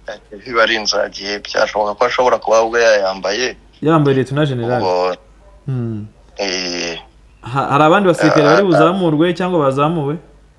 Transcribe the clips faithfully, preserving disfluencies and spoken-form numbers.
biba ari inzagiye byashoboka ko ashobora kuba ubwo yayambaye yambaye Lieutenant General. Mm. Eh hari abandi basirikare bari buzamurwe cyangwa bazamuwe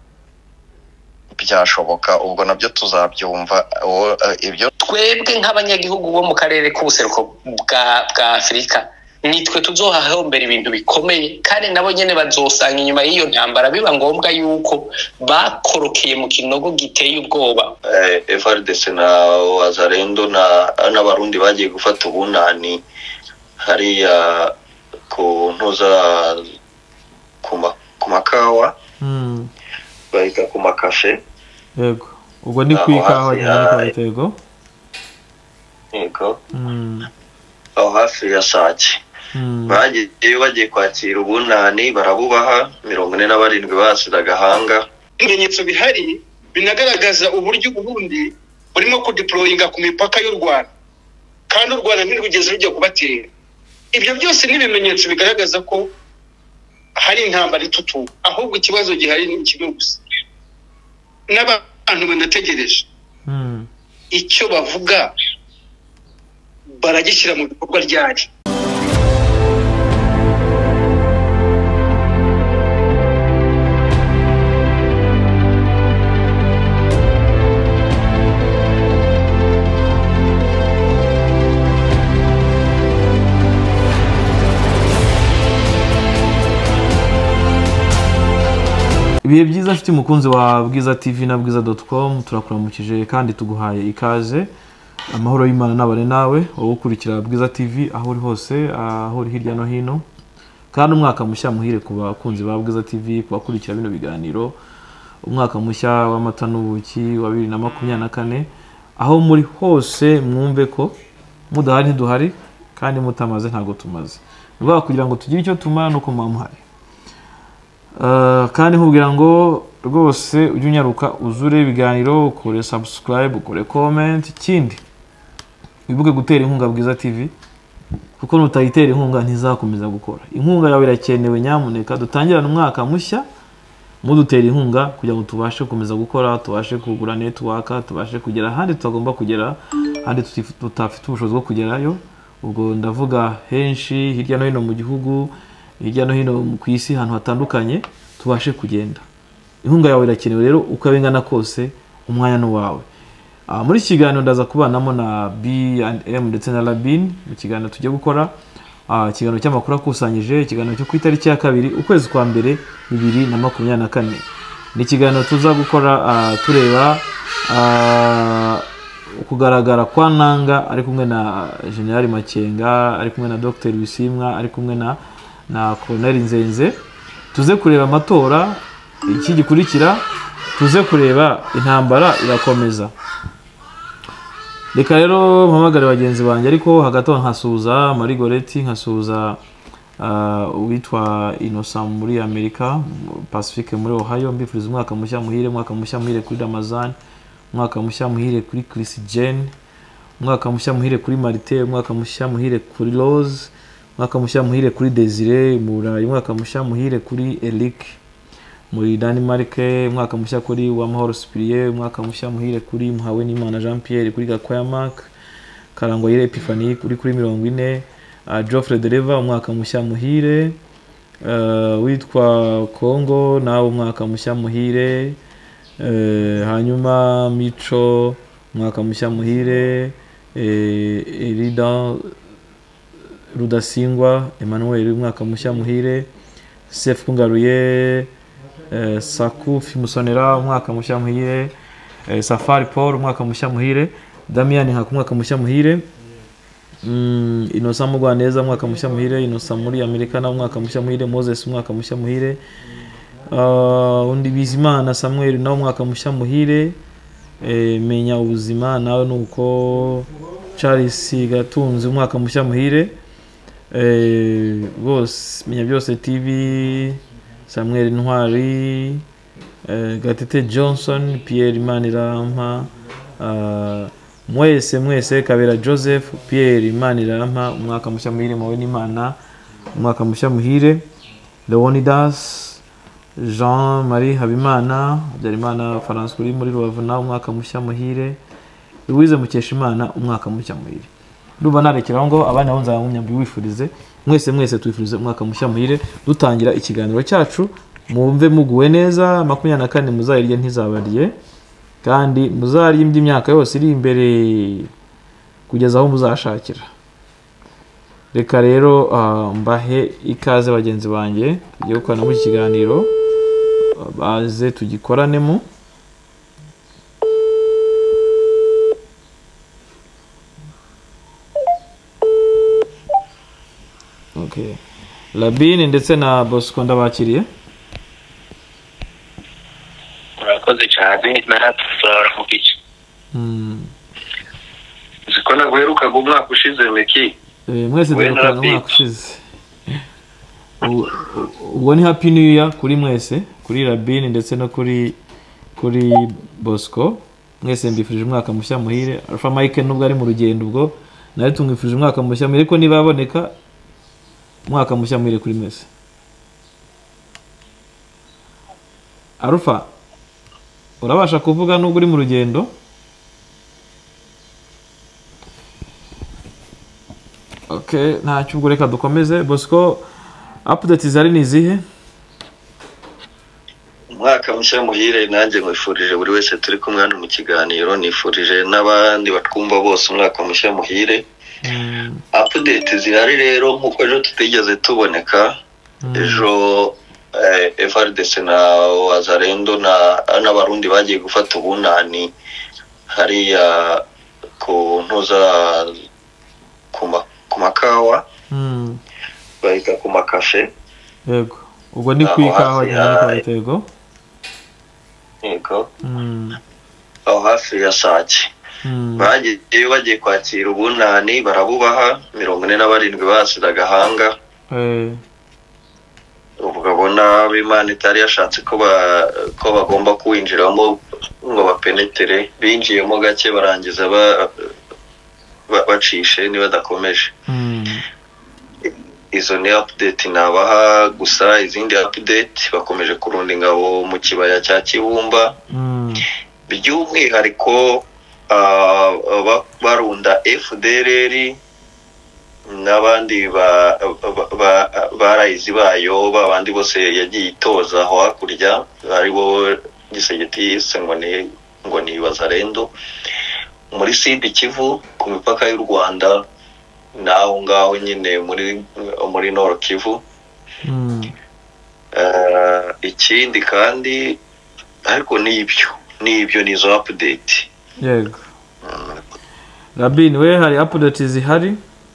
byashoboka ubwo nabyo tuzabyumva ibyo twebwe nk'abanyagihugu bo mu karere k'ubuseruko bwa bwa Afrika nitwe tuzohahombera ibintu bikomeye kandi nabo nyene bazosanga inyuma y'iyo ntambara biba ngombwa yuko bakorokeye mu kinogo giteye ubwoba. eh F R D C na Wazalendo na n'abarundi bagiye gufata ubunani hariya ku ntuza kuma kumakawa mm bayika kuma cafe yego ubwo ni kwikaho nyine kwa yego yego mm aho hafi ya Sake bagiye bagiye kwakira ubunani barabubaha mirongo ine na barindwi basira gahanga. Ibimenyetso bihari binagaragaza uburyo ubundi burimo kudeployinga ku mipaka y'u Rwanda kandi u Rwanda ntirugeze rujya kubatera. Ibyo byose ni ibimenyetso bigaragaza ko hari intambara itutu ahubwo ikibazo gihari ni kimwe gusa n'abantu banategereje mm icyo bavuga baragishyira mu bikorwa ryari. Ibihe byiza afite umukunzi wa Bwiza T V na bwiza dot com turakuramukije kandi tuguhaye ikaze. Amahoro y'Imana nabane nawe wowe ukurikira Bwiza T V aho uri hose aho uri hirya no hino kandi umwaka mushya muhire ku bakunzi ba Bwiza T V kubakurikira bino biganiro. Umwaka mushya w'amata n'ubuki wa bibiri na makumyabiri na kane aho muri hose mwumve ko mudahari ntiduhari kandi mutamaze ntago tumaze. Rwa kugira ngo tugire icyo tumara no kumamuhari. Uh, kandi nkubwira ngo rwose ujye unyaruka uzure ibiganiro ukore subscribe ukore comment ikindi wibuke gutera inkunga Bwiza T V kuko nutayitera inkunga ntizakomeza gukora. Inkunga yawe irakenewe nyamuneka dutangirana umwaka mushya mudutera inkunga kugira ngo tubashe gukomeza gukora tubashe kugura network tubashe kugera handi tutagomba kugera handi tutafite ubushobozi bwo kugerayo. Ubwo ndavuga henshi hirya no hino mu gihugu hirya no hino ku isi ahantu hatandukanye tubashe kugenda. Inkunga yawe irakenewe rero ukabengana kose umwanya no wawe. Ah muri kiganiro ndaza kubanamo na B and M ndetse na Labin mu kiganiro tujye gukora ah kiganiro cy'amakuru akusanyije ikiganiro cyo ku itariki ya kabiri ukwezi kwa mbere bibiri na makumyabiri na kane. Ni kiganiro tuza gukora uh, tureba uh, kugaragara kwa Nanga ari kumwe na General Makenga ari kumwe na Docteur Bisimwa ari kumwe na na Colonel Nzenze. Tuze kureba amatora iki gikurikira tuze kureba intambara irakomeza. Reka rero mpamagare bagenzi banjye ariko hagati nkasuza Marigoreti nkasuza uh, witwa Innocent muri Amerika Pacifique muri Ohio mbifuriza umwaka mushya muhire umwaka mushya muhire kuri Ramazan umwaka mushya muhire kuri Chris Jane umwaka mushya muhire kuri Marite umwaka mushya muhire kuri Rose umwaka mushya muhire kuri Desire muri umwaka mushya muhire kuri Eric muri Denmark umwaka mushya kuri Wamahoro Cyprien umwaka mushya muhire kuri Muhawe n'Imana Jean Pierre kuri Gakwaya Mark Karangwa Epiphanie kuri kuri mirongo ine uh, Geoffrey Dereva umwaka mushya muhire uh, witwa Congo nawe umwaka mushya muhire uh, hanyuma Mico umwaka mushya muhire uh, Erida Rudasingwa Emmanuel umwaka mushya muhire Sef Kungaruye uh, Sakufi Musonera umwaka mushya muhire uh, Safari Paul umwaka mushya muhire Damian Haku umwaka mushya muhire mm, Innocent Mugwaneza umwaka mushya muhire Innocent muri Amerika na umwaka mushya muhire Moses umwaka mushya muhire uh, undi Bizimana Samuel na umwaka mushya muhire e, menya ubuzima nawe nuko Charles Gatunzi umwaka mushya muhire eh bose menya byose T V Samuel Ntwari eh, Gatete Johnson Pierre Manirampa uh, mwese mwese Kabera Joseph Pierre Manirampa umwaka mushya muhire mawe n'Imana umwaka mushya muhire Leonidas Jean Marie Habimana Habyarimana France kuri muri Rubavu na umwaka mushya muhire Louise Mukeshimana umwaka mushya muhire. Ndumva narekeraho ngo abana bo nzabamumya mbifurize mwese mwese twifurize umwaka mushya muhire dutangira ikiganiro cyacu mumve muguwe neza makumyabiri na kane muzayirye ntizabariye kandi muzarya indi myaka yose iri imbere kugeza aho muzashakira. Reka rero uh, mbahe ikaze bagenzi banjye tugiye gukorana mu kiganiro baze tugikoranemo. Okay. Labine ndetse na Bosco ndabakiriye. Murakoze cyane naratuzora mu gice. Mm. Ziko naguheruka umwaka ushize meki. Eh mwese duheruka umwaka ushize. Ubwo ni happy new year kuri mwese, kuri Labine ndetse no kuri kuri Bosco. Mwese mbifurije umwaka mushya muhire. Alpha Mike nubwo ari mu rugendo ubwo nari tumwifurije umwaka mushya muhire ko niba aboneka mwaka mushya muhire kuri mwese. Alpha urabasha kuvuga nubwo uri mu rugendo? Okay, ntacyo ubwo reka dukomeze. Bosco, update zari ni zihe? Umwaka mushya muhire nanjye mwifurije buri wese turi kumwe hano mu kiganiro, nifurije n'abandi batwumva bose umwaka mushya muhire. Mm. Update zihari rero nkuko ejo tutigeze tuboneka. Mm. Ejo eh, F R D C na Wazalendo na n'abarundi bagiye gufata ubunani hariya ku ntuza kuma kumakawa. Mm. Bayita ku makafe. Yego. Ubwo ni kwikaho nyine kwitego. Yego. Mm. Aho hafi ya Sake. Mm. Bagiye bagiye kwakira ubunani barabubaha mirongo ine na barindwi basiraga hanga. Eh. Ubugabona b'Imana itari yashatse ko ba ko bagomba kuwinjiramo ngo bapenetere binjiyemo gake barangiza ba bacishe niba dakomeje. Mm. Izo ni update nabaha gusa izindi update bakomeje kurunda ingabo mu kibaya cya Kibumba. Mm. By'umwihariko uh, barunda F D L R n'abandi ba barayizi bayo babandi bose yagiye itoza aho hakurya aribo gisegeti ngo ni ngo ni Wazalendo muri Sud Kivu ku mipaka y'u Rwanda naho ngaho nyine muri muri Nord Kivu. Mm. Uh, ikindi kandi ariko nibyo nibyo nizo update. Yego. Mm. Labine we hari update zihari?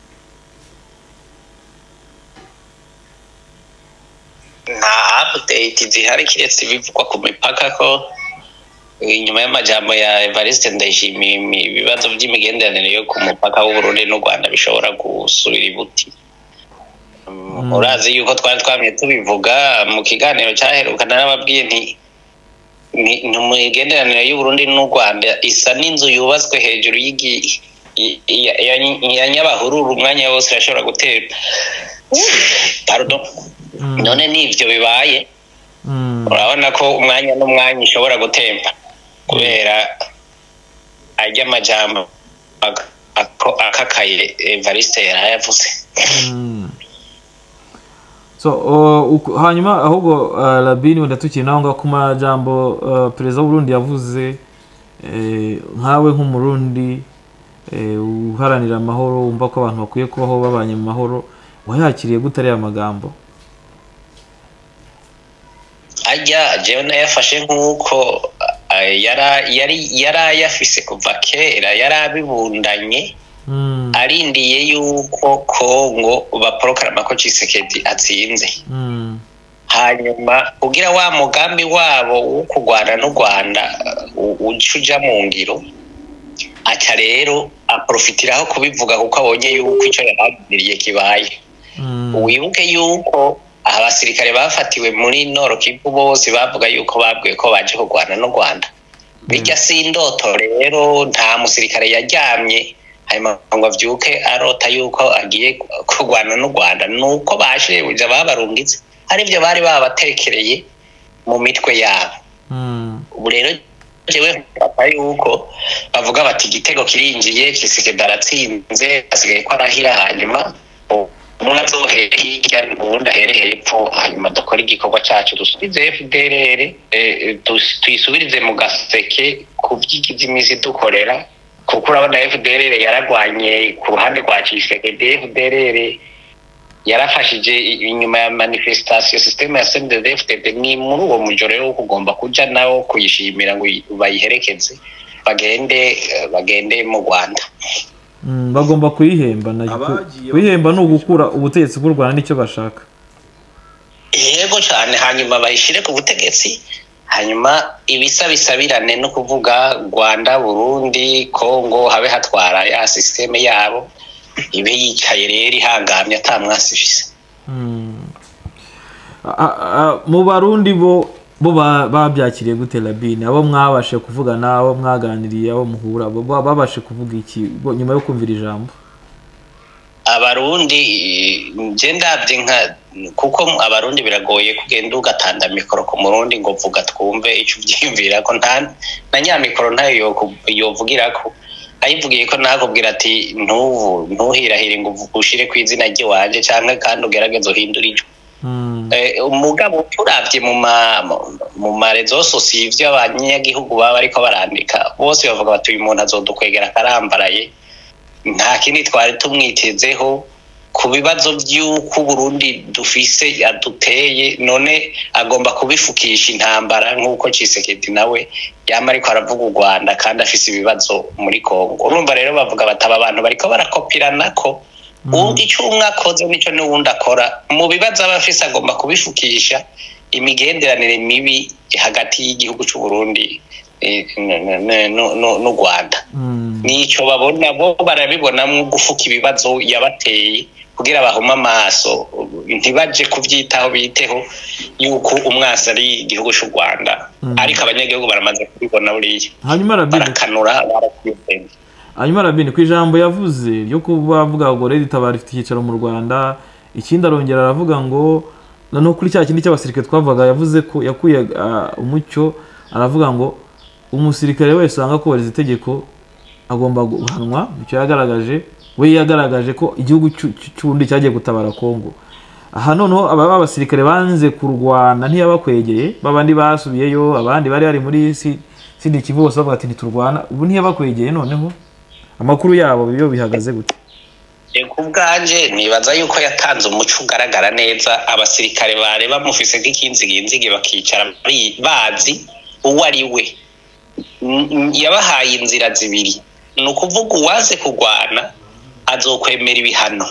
Na update zihari kiretse bivugwa ku mipaka ko inyuma y'amajambo ya Evariste Ndayishimiye ibibazo by'imigenderanire yo ku mupaka w'u Burundi n'u Rwanda bishobora gusubira ibuti. Mm. Urazi yuko twari twamye tubivuga mu kiganiro cyaherukana n'ababwiye nti ni umugenderanire y'u Burundi n'u Rwanda isa n'inzu yubatswe hejuru y'igi ya Nyabahururu umwanya wose irashobora gutera. Pardon. Mm. None nivyo bibaye. Mm. Urabona ko umwanya n'umwanya ishobora gutemba kubera ajya amajambo akakaye Evariste yarayavuze. Mm. So uh, hanyuma ahubwo uh, Labine wenda tukiri naho nga ku majambo uh, perezida w'u Burundi yavuze eh, nkawe nk'umurundi eh, uharanira amahoro umva ko abantu bakwiye kubaho babanye mu mahoro wayakiriye gutari amagambo? Ajya jewe nayafashe nkuko yara yari yari yafise kuva kera yarabibundanye. Mm. Arindiye yuko Kongo baprokarama ko Tshisekedi atsinze. Mm. Hanyuma ugira wa mugambi wabo wo kugwana n'u Rwanda ucuja mu ngiro aca rero aprofitiraho kubivuga kuko abonye yuko ico yaragiriye kibaye. Mm. Wibuke yuko abasirikare bafatiwe muri Nord Kivu bose bavuga yuko babwiye ko baje kugwana n'u Rwanda. Bijya sindoto rero nta musirikare yajyamye hanyuma ngo avyuke arota yuko agiye kugwana n'u Rwanda nuko bashebuja babarungitse ari byo bari babatekereye mu mitwe yabo. Mm. Ubu rero jewe papa yuko bavuga bati igitego kirinjiye Tshisekedi aratsinze asigaye ko arahira hanyuma umuntu azohere hirya ubundi ahere hepfo hanyuma dukora igikorwa cyacu dusubize F D L R tuyisubirize mu gaseke ku by'igize imizi dukorera kuko urabona F D L R yaragwanye ku ruhande rwa Tshisekedi. F D L R yarafashije inyuma ya manifestation system ya C N D D F D D ni muri uwo mujoro wo kugomba kuja nawo kuyishimira ngo bayiherekeze bagende bagende mu Rwanda. Mm, bagomba kuyihemba na kuyihemba no gukura ubutegetsi bw'u Rwanda nicyo bashaka. Yego cyane hanyuma bayishire ku butegetsi hanyuma ibisa bisabirane no kuvuga Rwanda, Burundi, Kongo habe hatwara ya system yabo ibe yicaye rero ihangamye atamwasifise. Mm. Mu Barundi bo bo babyakiriye gute Labine? Abo mwabashe kuvugana, abo mwaganiriye, abo muhura bo babashe kuvuga iki nyuma yo kumvira ijambo? Abarundi je ndavye nka kuko abarundi biragoye kugenda ugatanda mikoro ku murundi ngo vuga twumve ico vyiyumvira ko nta na nya mikoro ntayo yovugirako ayivugiye ko nakubwira ati ntuvu ntuhirahire ngo ushire kwizina rye wanje canke kandi ugerageze uhindura ijo. Mm. Eh umugabo turavye mu ma mu marezo sosivyo abanyagihugu baba ariko barandika bose bavuga bati uyu muntu azodukwegera karambaraye nta kindi twari tumwitezeho ku bibazo by'uko Burundi dufise yaduteye none agomba kubifukisha intambara nk'uko Tshisekedi nawe yama ariko aravuga u Rwanda kandi afise ibibazo muri Kongo. Urumva rero bavuga bataba abantu bariko barakopirana ko undi icyo umwe akoze nicyo n'uwundi akora mu bibazo abafise agomba kubifukisha imigenderanire mibi hagati y'igihugu cy'u Burundi no Rwanda. Nico babona bo barabibonamo gufuka ibibazo yabateye kugira bahuma amaso ntibaje kuvyitaho biteho yuko umwasa ari igihugu cy'u Rwanda. Ariko abanyagihugu baramaze kubibona buriye hanyuma barakanura barakiyembe. Hanyuma Labine ku ijambo yavuze ryo kubavuga ngo Red Tabara ifite ikicaro mu Rwanda ikindi arongera aravuga ngo no kuri cya kindi cy'abasirikare twavuga yavuze ko yakuye umucyo aravuga ngo umusirikare wese anga kubariza itegeko agomba guhanwa. Icyo yagaragaje we yagaragaje ko igihugu cy'undi cyagiye gutabara Kongo. Aha noneho aba babasirikare banze kurwana ntiyabakwegeye babandi basubiyeyo abandi bari bari muri sindi Kivu bose bavuga ati ntiturwana ubu ntiyabakwegeye noneho amakuru yabo biyo bihagaze gute? Ku bwanje nibaza yuko yatanze umuco ugaragara neza abasirikare bare bamufise nk'ikinziginzige bakicara bazi uwo ari we. Yabahaye inzira zibiri ni ukuvuga uwaze kurwana azokwemera ibihano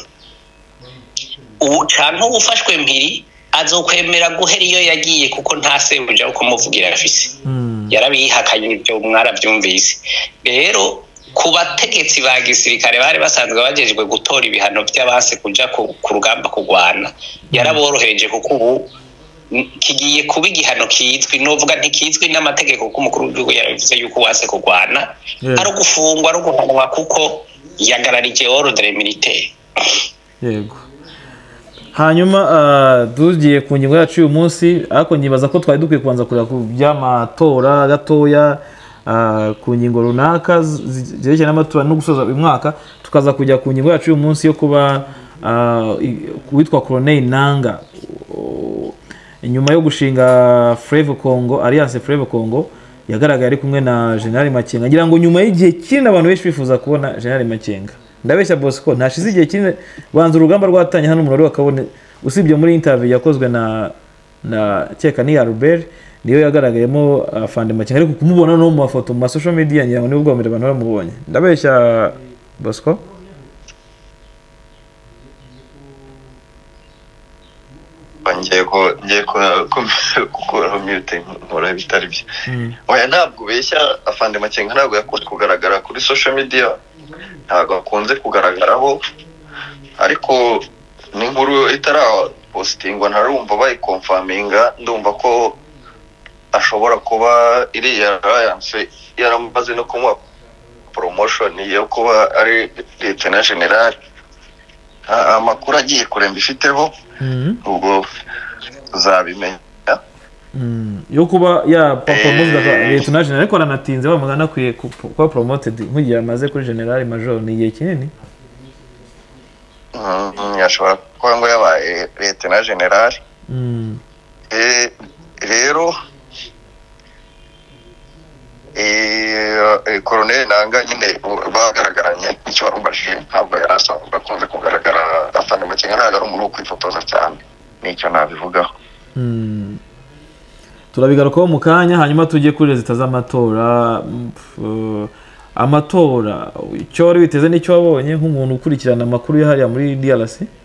canke ufashwe mpiri azokwemera guhera iyo yagiye kuko nta sebuja uko muvugira afise. Yarabihakanye ibyo mwaravyumvise. Rero ku bategetsi ba gisirikare bari basanzwe bagejejwe gutora ibihano by'abase kuja ku rugamba kurwana yaraborohereje kuko ubu kigiye kuba igihano kizwi novuga ntikizwi n'amategeko ko umukuru w'igihugu yaravuze yuko wase kurwana ari gufungwa ari guhanwa kuko yagararije ordre militaire. Yego. Hanyuma tugiye ku ngingo yacu uyu munsi ariko nyibaza ko twari dukwiye kubanza kureba ku by'amatora gatoya ku ngingo runaka zerekeye n'amatora no gusoza uyu mwaka tukaza kujya ku ngingo yacu uyu munsi yo kuba witwa Colonel Nanga nyuma yo gushinga Fleuve Congo Alliance Fleuve Congo yagaragaye ari kumwe na General Makenga. Ngira ngo nyuma y'igihe kinini abantu benshi bifuza kubona General Makenga ndabeshya Bosco ntashize igihe kinini banza urugamba rwatanye hano umuntu wakabone usibye muri interview yakozwe na na Cyeka ni Albert niyo yagaragayemo afande Makenga ariko kumubona no mu mafoto mu social media ngira ngo ni ubwo mbere abantu baramubonye ndabeshya Bosco. Ngiye ko ngiye ko gukora mute nkora bitari bye. Oya ntabwo beshya afande Makenga ntabwo yakoze kugaragara kuri social media ntabwo akunze kugaragaraho ariko ni nkuru itara postingwa ntarumva bayikonfaminga ndumva ko ashobora kuba iriya Alliance yaramaze no kumuha promotion yo kuba ari Lieutenant General. Amakuru agiye kuremba ifiteho ubwo uzabimenya mm. yo kuba ya promoted eh, leta na general ariko aranatinze bamugana kwiye kuba promoted nk'igihe amaze kuri general major ni igihe kinini mm, yashobora kuba ngo yabaye leta na general mm. eh rero eh Colonel Nanga nyine bagaragaranye icyo barumbashije ntabwo yarasanzwe bakunze kugaragara afana mu kinga ntabwo ari umuntu kwifotoza cyane nicyo nabivugaho. mm. turabigarukaho mu kanya hanyuma tujye kuri rezita z'amatora. uh, amatora icyo wari witeze n'icyo wabonye nk'umuntu ukurikirana amakuru ya hariya muri D R C?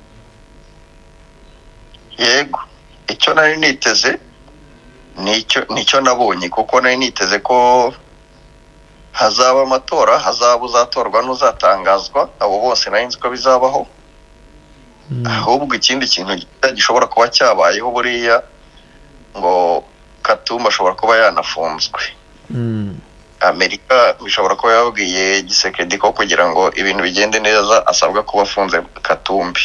Yego icyo nari niteze nicyo nicyo nabonye kuko nari niteze ko hazaba amatora hazaba uzatorwa n'uzatangazwa abo bose nari nzi ko bizabaho. mm. ahubwo ikindi kintu gishobora kuba cyabayeho buriya ngo Katumba ashobora kuba yanafunzwe. mm. Amerika bishobora kuba yabwiye Gisekedi ko kugira ngo ibintu bigende neza asabwa kuba afunze Katumbi.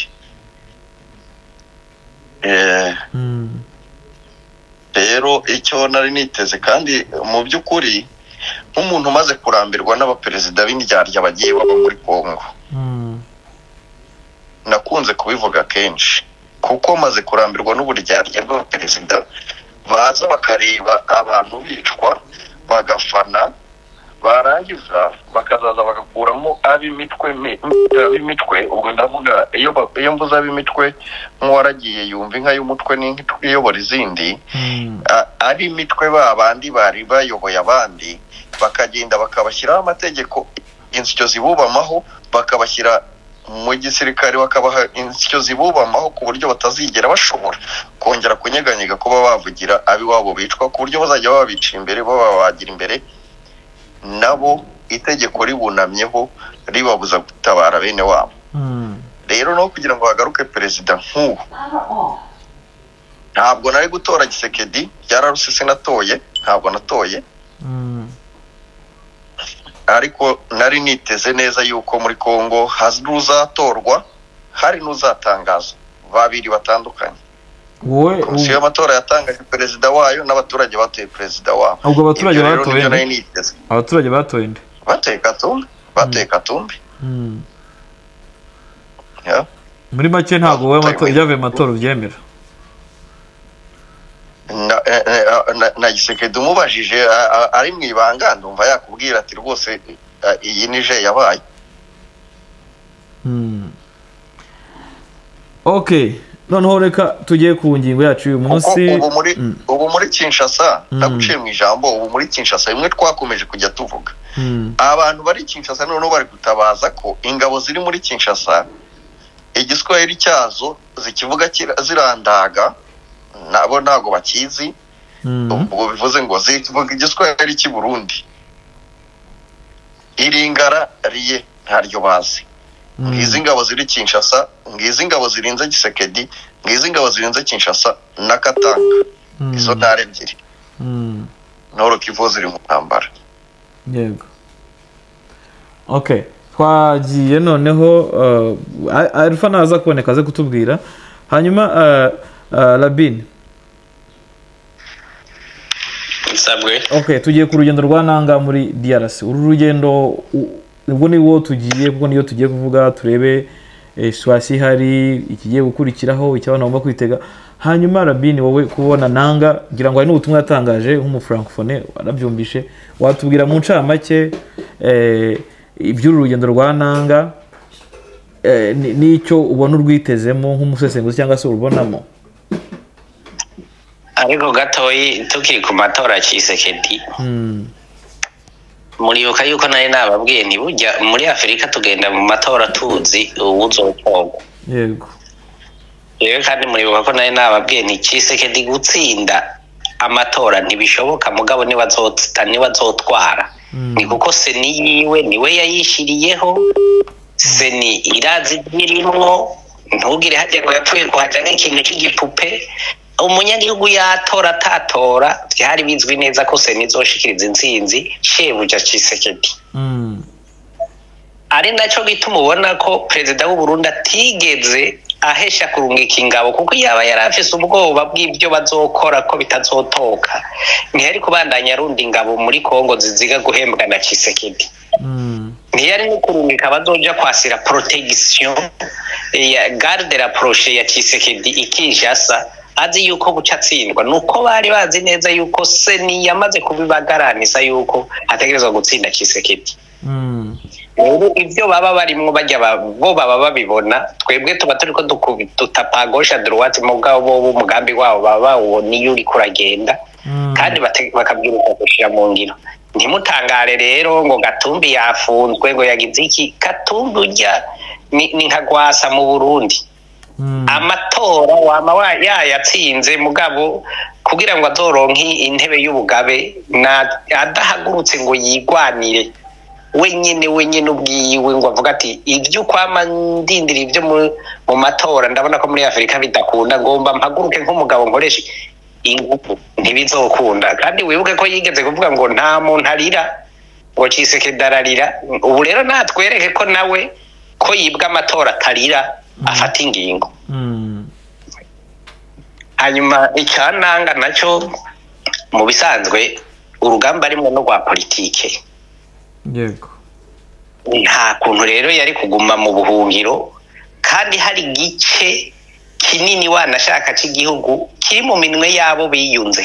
eh mm. rero icyo nari niteze kandi mu by'ukuri nk'umuntu umaze kurambirwa n'abaperezida b'indyarya bagiye baba muri Kongo, mm. nakunze kubivuga kenshi kuko maze kurambirwa n'uburyarya bw'abaperezida baza bakareba abantu bicwa bagafana barangiza bakazaza bagakuramo ab'imitwe ab'imitwe ubwo ndavuga iyo iyo mvuze ab'imitwe nk'uwaragiye yumva inka y'umutwe n'inka iyobora izindi, mm. ari imitwe babandi bari bayoboye abandi bakagenda bakabashyiraho amategeko insyo zibubamaho bakabashyira mu gisirikare bakabaha insyo zibubamaho ku buryo batazigera bashobora kongera kunyeganyega kuba bavugira abiwabo bicwa ku buryo bazajya babica imbere bababagira imbere nabo itegeko ribunamyeho ribabuza gutabara bene wabo. mm. rero no kugira ngo hagaruke perezida nk'uwo ntabwo nari gutora Gisekedi byararuse sinatoye ntabwo natoye. mm. ariko nari niteze neza yuko muri Kongo hazuzatorwa hari n'uzatangaza babiri batandukanye. wowe komisiyo y'amatora yatangaje perezida wayo n'abaturage batoye perezida wabo. ubwo abaturage batoye abaturage batoye nde? Batoye Katumbi batoye Katumbi. mm. yeah. muri make ntabwo wowe amatora yavuye amatora ubyemera? na na, na Gisekedi umubajije ari mu ibanga ndumva yakubwira ati rwose iyi nije yabaye. mm. okay noneho reka tugiye ku ngingo yacu uyu munsi. ubu muri mm. ubu muri Kinshasa naguciye mu ijambo ubu muri Kinshasa imwe twakomeje kujya tuvuga mm. abantu bari Kinshasa noneho bari gutabaza ko ingabo ziri muri Kinshasa igiswahili cyazo zikivuga zirandaga nabo ntago bakizi. mm. ubwo bivuze ngo zivuga igiswahili cy'i Burundi iringara riye ntaryo bazi. mm. ngizi ngabo ziri Kinshasa ngizi ngabo zirinze Gisekedi ngizi ngabo zirinze Kinshasa na Katanga. mm. izo ntare ebyiri mm. Noro Kivu ziri mu ntambara. yego okay twagiye noneho uh, Alpha naza kuboneka aze kutubwira hanyuma uh, uh, Labin. Sabwe. okay tugiye ku rugendo rwa Nanga muri D R C. uru rugendo ubwo ni wo tugiye kuko niyo tugiye kuvuga turebe swasi hari ikigiye gukurikiraho icyabana bagomba kwitega. hanyuma Labin wowe kubona Nanga ngira ngo hari n'ubutumwa yatangaje nk'umufrancophone warabyumvishe watubwira mu ncamake eh iby'uru rugendo rwa Nanga eh nicyo ubona urwitezemo nk'umusesenguzi cyangwa se urubonamo? ariko gatoyi tukiri ku matora Kisekedi mm. muribuka yuko nari nababwiye ni burya muri Afrika tugenda mu matora tuzi uwuzotorwa. yego rero kandi muribuka ko nari nababwiye ni Kisekedi gutsinda amatora ntibishoboka mugabo ni bazotsta ni bazotwara. mm. ni kuko seni yiwe niwe yayishiriyeho seni irazi birimo ntugire hajya ngo yapfuye kuhaja nk'ikintu cy'igipupe. umunyagihugu yatora atatora byari bizwi neza ko seni izoshikiriza intsinzi shebuja Kisekedi. mm. ari nacyo gituma ubona ko perezida w'u Burundi atigeze ahesha kurungika ingabo kuko yaba yarafise ubwoba bw'ibyo bazokora ko bitazotoka ntiyari kubandanya arundi ingabo muri Kongo ziziga guhembwa na Tshisekedi mm. ntiyari no kurungika bazoja kwasira protection ya garde rapproché ya Tshisekedi ikijasa azi yuko gucatsindwa nuko bari bazi neza yuko seni yamaze kubibagaranisa yuko ategerezwa gutsinda Tshisekedi mm. Ibyo baba barimwo bajya bo baba babibona twebwe tuba turiko dutapa gauche à droite mu bwabo b'umugambi wabo baba uwo niyo uri kuragenda mm. kandi bakabwiruka gushira mu ngiro ntimutangare rero ngo Gatumbi yafunzwe ngo yagize iki Gatumbi urya ni, ni nkagwasa mu Burundi mm. amatora wama wa yayatsinze mugabo kugira ngo azoronke intebe y'ubugabe na adahagurutse ngo yigwanire wenyine wenyine ubwiwe ngo avuga ati ibyo kwama ndindira ibyo mu matora ndabona ko muri Afrika bidakunda ngomba mpaguruke nk'umugabo nkoresha ingufu ntibizokunda kandi wibuke ko yigeze kuvuga ngo nta muntu arira ngo Tshisekedi ararira ubu rero natwereke ko nawe ko yibwa amatora atarira mm. afata ingingo mm. hanyuma icyananga nacyo mu bisanzwe urugamba rimwe no rwa politike yego nta kuntu rero yari kuguma mu buhungiro kandi hari gice kinini wanashaka cy'igihugu kiri mu minwe yabo biyunze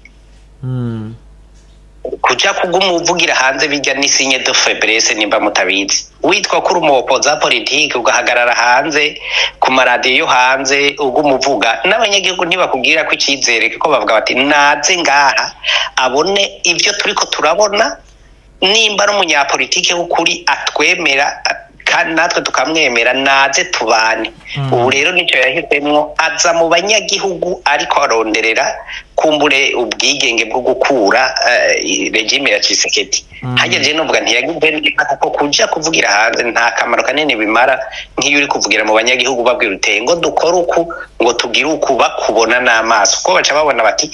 mm. kuja kuguma uvugira hanze bijya ni signe de faiblesse nimba mutabizi witwa kuri umuopoza politique ugahagarara hanze ku maradiyo yo hanze ugumuvuga n'abanyagihugu ntibakubwira ko icizere kuko bavuga bati naze ngaha abone ibyo turiko turabona nimba ari umunyapolitike w'ukuri atwemera kandi natwe tukamwemera naze tubane mm. ubu rero nicyo yahisemo aza mu banyagihugu ariko aronderera kumbure ubwigenge bwo gukura uh, regime ya Tshisekedi mm. hageje novuga ntiyagize neza kuko kuja kuvugira hanze nta kamaro kanini bimara nk'iyo uri kuvugira mu banyagihugu babwira uteye ngo dukora uku ngo tugire uku bakubona n'amaso ko baca babona bati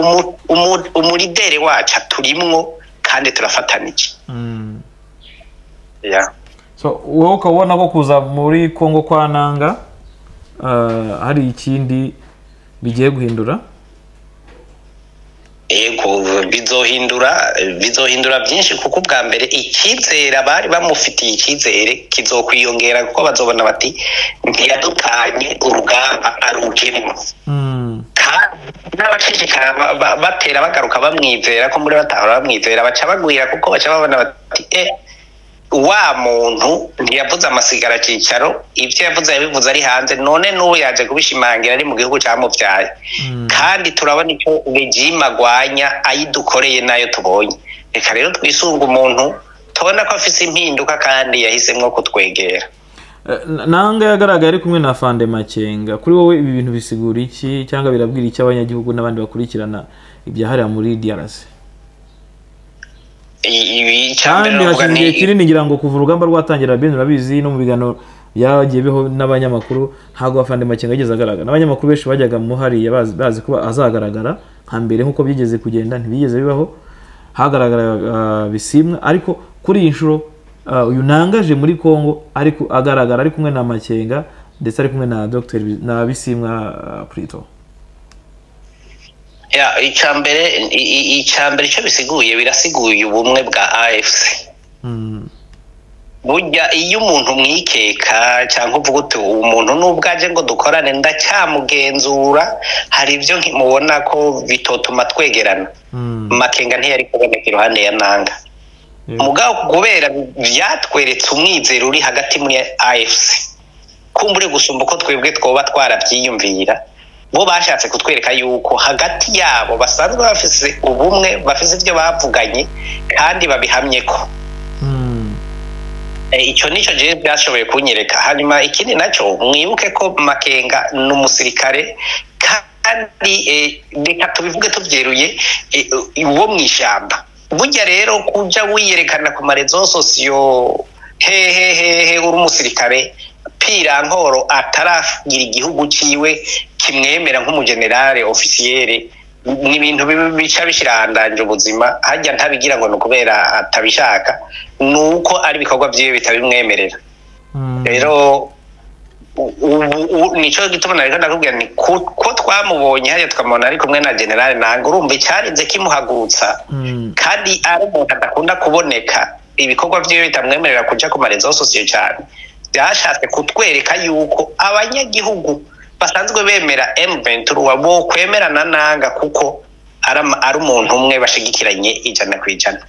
umulidere wacu turimwo kandi turafatanije mm. yeah. So wowe ukabona ko kuza muri Kongo kwa Nanga uh, hari ikindi bigiye guhindura ego bizohindura bizohindura byinshi kuko bwa mbere ikizera bari bamufitiye ikizere kizokwiyongera kuko bazobona bati ntiyadukanye urugamba arukirimo mm. n'abashishikara batera bagaruka bamwizera ko muri batahora bamwizera baca bagwira kuko baca babona bati eh wa muntu ntiyavuze amasigara cicaro ivyo yavuze yabivuze ari hanze none n'ubu yaje kubishimangira ari mu gihugu camuvyaye mm. kandi turabona icyo regime agwanya ayidukoreye nayo tubonye reka rero twisunga umuntu tubona ko afise impinduka kandi yahisemwo kutwegera Nanga yagaragaye ari kumwe na Fande Makenga kuri wowe ibi bintu bisigura iki cyangwa birabwira iki abanyagihugu n'abandi bakurikirana ibyahariya muri D R C ibi cyane hashingiye kinini ngira ngo kuva urugamba rwatangira Ben urabizi no mu bigano yagiye beho n'abanyamakuru ntago Fande Makenga ageze agaragara n'abanyamakuru benshi bajyaga mu hariya bazi, bazi kuba azagaragara nka mbere nkuko byigeze kugenda ntibigeze bibaho hagaragara uh, bisimwa ariko kuri iyi nshuro uh, uyu nangaje muri Kongo ariko agaragara ari kumwe na Makenga ndetse ari kumwe na Dr na Bisimwa uh, Prito ya icambere icambere cyo bisiguye birasiguye ubumwe bwa A F C mm. burya iyo umuntu mwikeka cyangwa uvuga uti umuntu nubwaje ngo dukorane ndacyamugenzura hari ibyo nkimubona ko bitotuma twegerana mm. Makenga ntiyari kuboneka iruhande ya Nanga yeah. Mugabo kubera byatweretse umwizero uri hagati muri A F C kumbure gusumba uko twebwe twoba twarabyiyumvira bo bashatse kutwereka yuko hagati yabo basanzwe bafise ubumwe bafise ibyo bavuganye kandi babihamye ko mm. e, icyo nico je byashoboye kunyereka hanyuma ikindi naco mwibuke ko Makenga n'umusirikare kandi reka e, tubivuge tuvyeruye e, uwo mwishamba burya rero kuja wiyerekana ku marezo sosiyo he he he he uri umusirikare pira nkoro ataragira igihugu ciwe kimwemera nk'umugenerale officiere ni ibintu bica bishirandanje ubuzima hajya ntabigira ngo nukubera atabishaka nuko ari bikorwa byiwe bitabimwemerera rero nico gituma nariko ndakubwira ni ko twamubonye hajya twamubona ari kumwe na general Nanga urumva icyarinze kimuhagurutsa kandi ari umuntu adakunda kuboneka ibikorwa byiwe bitamwemerera kuja ku marezo sosiyo cyane byashatse kutwereka yuko abanyagihugu basanzwe bemera M twenty-three bo kwemerana Nanga kuko ari umuntu umwe bashigikiranye ijana ku ijana.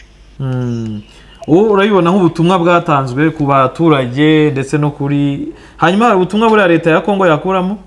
ubu urabibona nk'ubutumwa bwatanzwe ku baturage ndetse no kuri hanyuma hari ubutumwa buriya leta ya Kongo yakuramo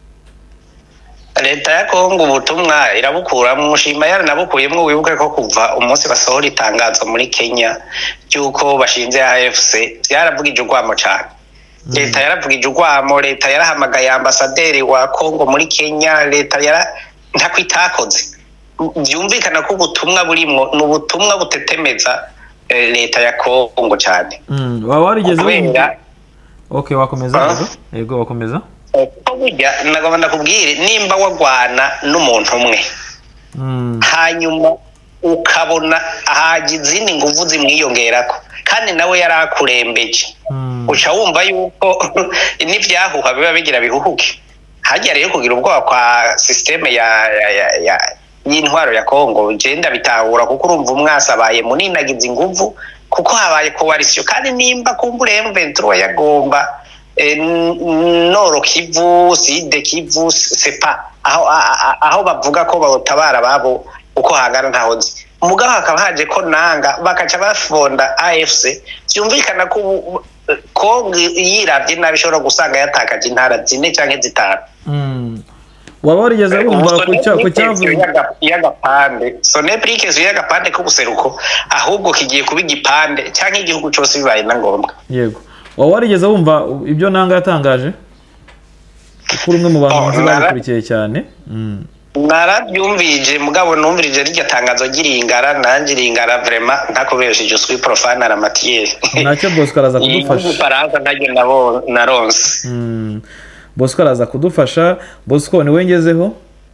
leta ya Kongo ubutumwa irabukuramo mushima yaranabukuyemo wibuke ko kuva umunsi basohora itangazo muri Kenya cyuko bashinze A F C byaravugije urwamo cyane leta yaravugije urwamo leta yarahamagaye ambasaderi wa Kongo muri Kenya leta yara ntakwitakoze byumvikana ko ubutumwa burimo n'ubutumwa butetemeza leta ya Kongo cyane waba warigeze wumva okay wakomeza yego wakomeza burya nagomba kubwire nimba wagwana n'umuntu umwe hanyuma ukabona hagize izindi nguvu zimwiyongerako kandi nawe yarakurembeje uca wumva yuko n'ivyahuha biba bigira bihuhuke hajya rero kugira ubwoba kwa systeme ya ya y'intwaro ya Kongo genda bitahura kuko urumva umwasabaye munini agize inguvu kuko habaye coalition kandi nimba kumbure M twenty-three yagomba Noro Kivu Side Kivu sepa aho aho bavuga ko batabara babo uko hangana ntahoze umugabo hakaba haje ko Nanga bakaca bafonda A F C byumvikana ko Kongo yiravye nabishobora gusanga yatakaje intara zine canke zitanu waba warigeze wumva ku cyavuye y'agapande sone prikezo y'agapande ko guseruko ahubwo kigiye kuba igipande canke igihugu cyose bibaye na ngombwa yego waba warigeze wumva ibyo Nanga yatangaje kuri umwe mu bantu babikurikiye cyane narabyumvije mugabo numvirije rijya tangazo giringara nanje ringara vraiment ntakubesheje swi profane na matière nacyo Bosco araza kudufasha Faransa ntajye nabo naronse Bosco araza kudufasha Bosco ni wengezeho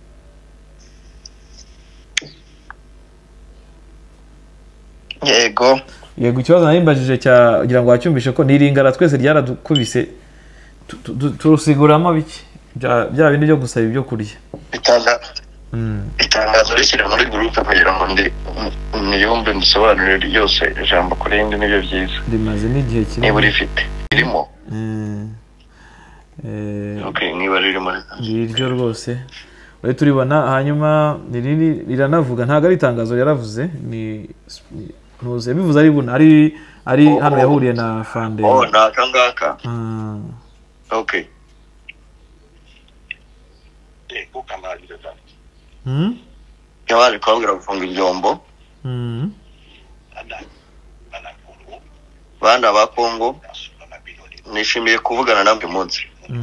yego yego ikibazo narimbajije cya kugira ngo wacyumvishe ko niringara twese ryaradukubise turusiguramo biki bya bindi byo gusaba ibyo kurya bitanga itangazo rishyira muri groupe kugira ngo ndi niyumve ndisobanurire ryose ijambo kuri indi nibyo byiza rimaze n'igihe kinini niba rifite irimo eh okay niba ririmo iryo rwose we turibona hanyuma niriri riranavuga ntago ari itangazo yaravuze ni nuze bivuze ari buna ari ari hano yahuriye na Fande oh nakangaka ah okay hmm yabari kwambira gufunga ibyombo hmm bana ba Kongo nishimiye kuvugana namwe munsi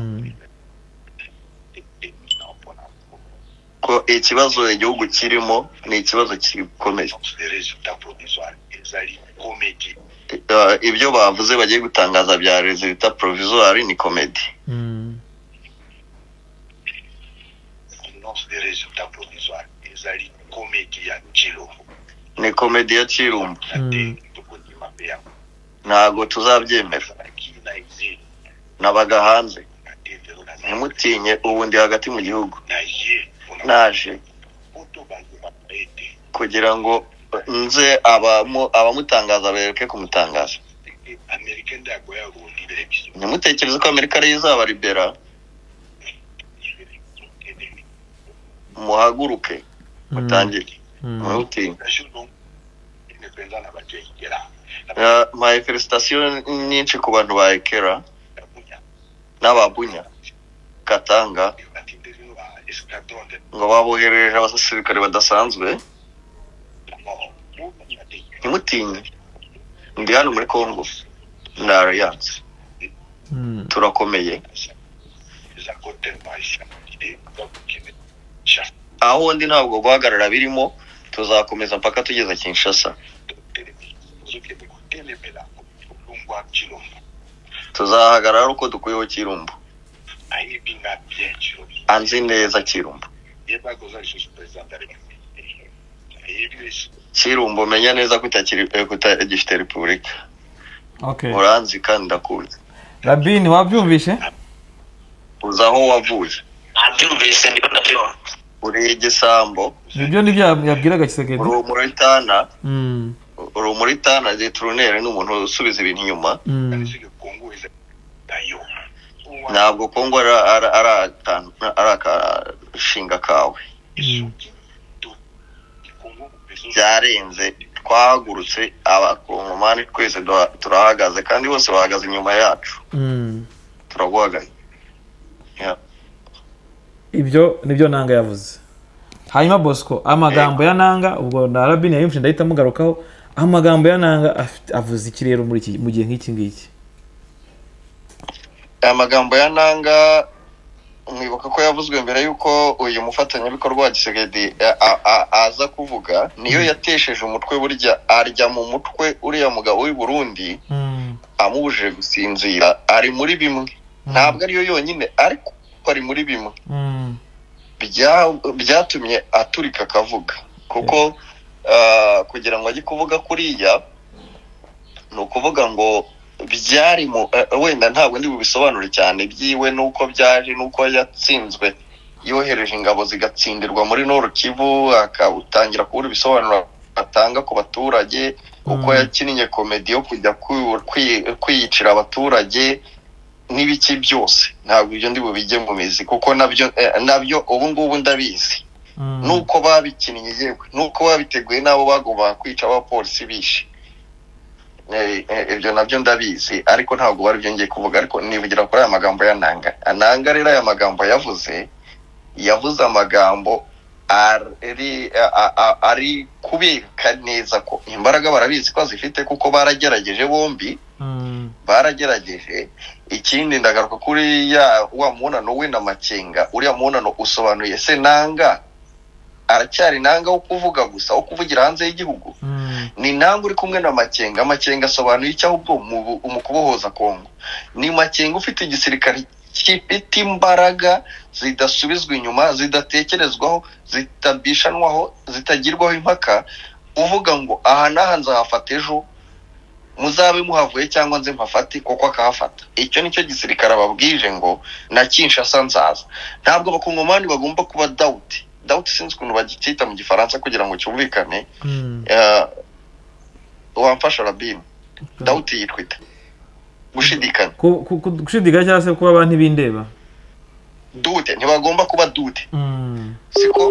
ko ikibazo igihugu kirimo ni ikibazo gikomeye ibyo bavuze bagiye gutangaza bya resultat provisoire ni comedy ni comedy ya Chirumba ntago tuzabyemera nabaga hanze ntimutinye ubu ndi hagati mu gihugu naje kugira ngo nze abamutangaza bereke kumutangaza ntimutekereze ko Amerika ari izaba libera muhaguruke mutangire mutinye my felicitation nyinshi ku bantu ba Ekera n'ababunya Katanga ngo babohereje abasirikare badasanzwe ntimutinye ndi hano muri Kongo na Alliance turakomeye aho ndi ntabwo guhagarara birimo tuzakomeza mpaka tugeza Kinshasa tuzahagarara uko dukuyeho Kirumba anzi neza Kirumba Kirumbo menya neza ko itakiri kutagifite repubulika. Okay. Uranzi kandi ndakuzi. Rabini wabyumvishe? Uzaho wavuye. nabyumvise ndiko ndabyumva. Uri igisambo. Ibyo ni bya yabwiraga Kisekedi. Uri Muritana. Mm. Uri Muritana de Trunere n'umuntu usubiza ibintu inyuma. Mm. Ntabwo Kongo ara ara ara akashinga kawe. Byarenze twahagurutse abakongomani twese turahagaze kandi bose bahagaze inyuma yacu. Mm. Turaguhagaze. Yeah. Ibyo nibyo Nanga yavuze. Hanyuma Bosco amagambo ya Nanga ubwo na Rabini yayumvise ndahita mugarukaho amagambo ya Nanga avuze iki rero muri iki mu gihe nk'iki ngiki. Amagambo ya Nanga mwibuka ko yavuzwe mbere yuko uyu mufatanyabikorwa wa Kisekedi aza kuvuga niyo yatesheje umutwe burya arya mu mutwe uriya mugabo w'i Burundi amubujije gusinzira ari muri bimwe ntabwo ariyo yonyine ariko ari muri bimwe byatumye aturika akavuga kuko kugira ngo ajye kuvuga kuriya ni ukuvuga ngo byari mu wenda ntabwo ndi bubisobanure cyane byiwe nuko byaje nuko yatsinzwe yohereje ingabo zigatsindirwa muri Nord Kivu akatangira kubura ibisobanuro atanga ku baturage uko yakinnye komedi yo kujya kwiyicira abaturage n'ibiki byose ntabwo ibyo ndi bubijye mu mizi kuko nabyo nabyo ubu ngubu ndabizi nuko babikinnye yewe nuko babiteguye nabo bagomba kwica abapolisi bishe ibyo nabyo ndabizi ariko ntabwo bari byongeye kuvuga ariko nivugira kuri aya magambo ya Nanga Nanga rero aya magambo yavuze yavuze amagambo ari ari kubika neza ko imbaraga barabizi ko zifite kuko baragerageje bombi baragerageje ikindi ndagaruka kuri ya wa munano we na Makenga uriya munano usobanuye se Nanga aracyari Nanga wo kuvuga gusa wo kuvugira hanze y'igihugu ni Nanga uri kumwe na Makenga Makenga asobanuye icyo ahubwo mu kubohoza Kongo ni Makenga ufite igisirikare kifite imbaraga zidasubizwa inyuma zidatekerezwaho zitabishanwaho zitagirwaho impaka uvuga ngo aha naha nzahafata ejo muzabe muhavuye cyangwa nze mpafate kuko akahafata icyo nicyo gisirikare ababwije ngo na Kinshasa nzaza ntabwo abakongomani bagomba kuba doubt doubt sinzi ukuntu bagicita mu gifaransa kugira ngo cyumvikane wamfasha Rabini doubt yitwita gushidikana gushidikana cyangwa se kuba abantu bindeba dute ntibagomba kuba dute siko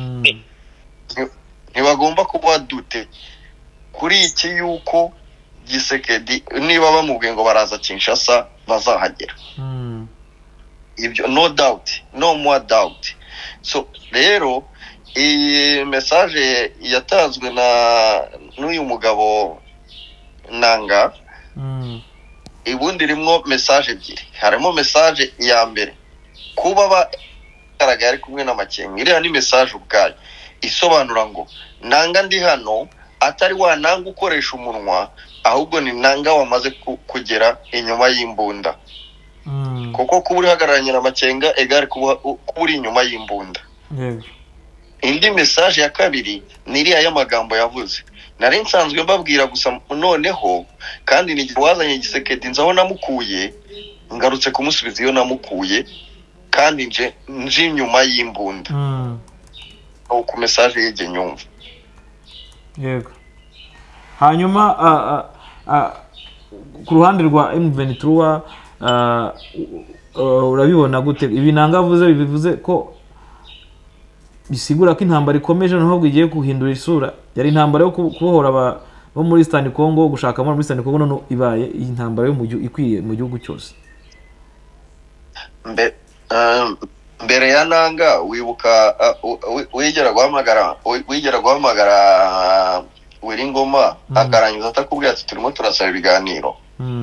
ntibagomba kuba dute kuri iki yuko Gisekedi niba bamubwiye ngo baraza Kinshasa bazahagera ibyo no doubt no more doubt so rero iyi message yatanzwe na n'uyu mugabo Nanga ibundi rimwo message ebyiri harimo message ya mbere kuba bagaragaye ari kumwe na Makenga iriya ni message ubwayo isobanura ngo Nanga ndi hano atari wa Nanga ukoresha umunwa ahubwo ni Nanga wamaze kugera inyuma y'imbunda kuko kuba uri hagararanye na Makenga egare kuba uri inyuma y'imbunda indi message ya kabiri ni iriya y'amagambo yavuze nari nsanzwe mbabwira gusa noneho kandi ni wazanye Gisekedi nzaho namukuye ngarutse kumusubiza iyo namukuye kandi nje nje inyuma y'imbunda aho ku message yege nyumva yego hanyuma ku ruhande rwa M vingt-trois urabibona gute ibi Nanga avuze bivuze ko bisigura ko intambara ikomeje n'ahubwo igiye guhindura isura yari intambara yo kubohora bo muri Eastern Congo gushaka muri Eastern Congo none ibaye iyi ntambara yo mu ikwiye mu gihugu cyose mbe mbere ya Nanga wibuka wigera guhamagara wigera guhamagara Wiringoma akarangiza atakubwira ati turimo turasaba ibiganiro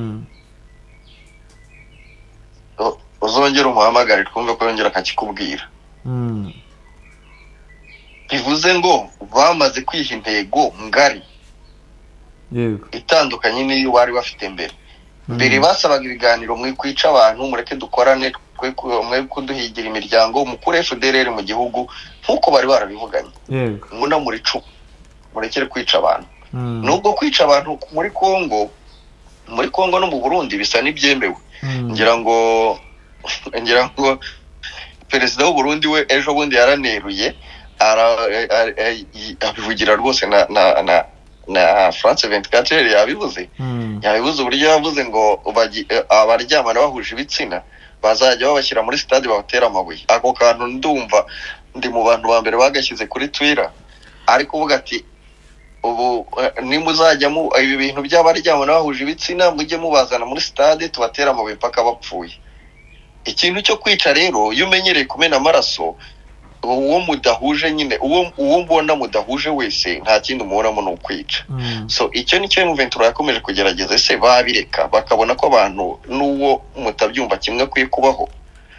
uzongera umuhamagare twumve ko yongera akakikubwira bivuze ngo bamaze kwiha intego ngari yego itandukanye n'iyo bari bafite mbere mbere basabaga ibiganiro mwe kwica abantu mureke dukorane twe mwe kuduhigira imiryango mukure F D L R mu gihugu nkuko bari barabivuganye yego nguna muri cu murekere kwica abantu nubwo kwica abantu muri Kongo muri Kongo no mu Burundi bisa n'ibyemewe ngira ngo ngira ngo perezida w'u Burundi we ejo bundi yaraneruye abivugira rwose na na na na France vingt-quatre yabivuze yabivuze uburyo yavuze ngo abaryamana bahuje ibitsina bazajya babashyira muri stade babatera amabuye ako kantu ndumva ndi mu bantu ba mbere bagashyize kuri Twitter ariko uvuga ati ubu nimuzajya mu ibi bintu by'abaryamana bahuje ibitsina mujye mubazana muri stade tubatera amabuye paka bapfuye. Ikintu cyo kwica rero iyo umenyereye kumena amaraso uwo mudahuje nyine uwo uwo mbona mudahuje wese nta kindi umubonamo no kwica. So icyo nicyo M vingt-trois yakomeje kugerageza ese babireka bakabona ko abantu n'uwo mutabyumva kimwe kwiye kubaho.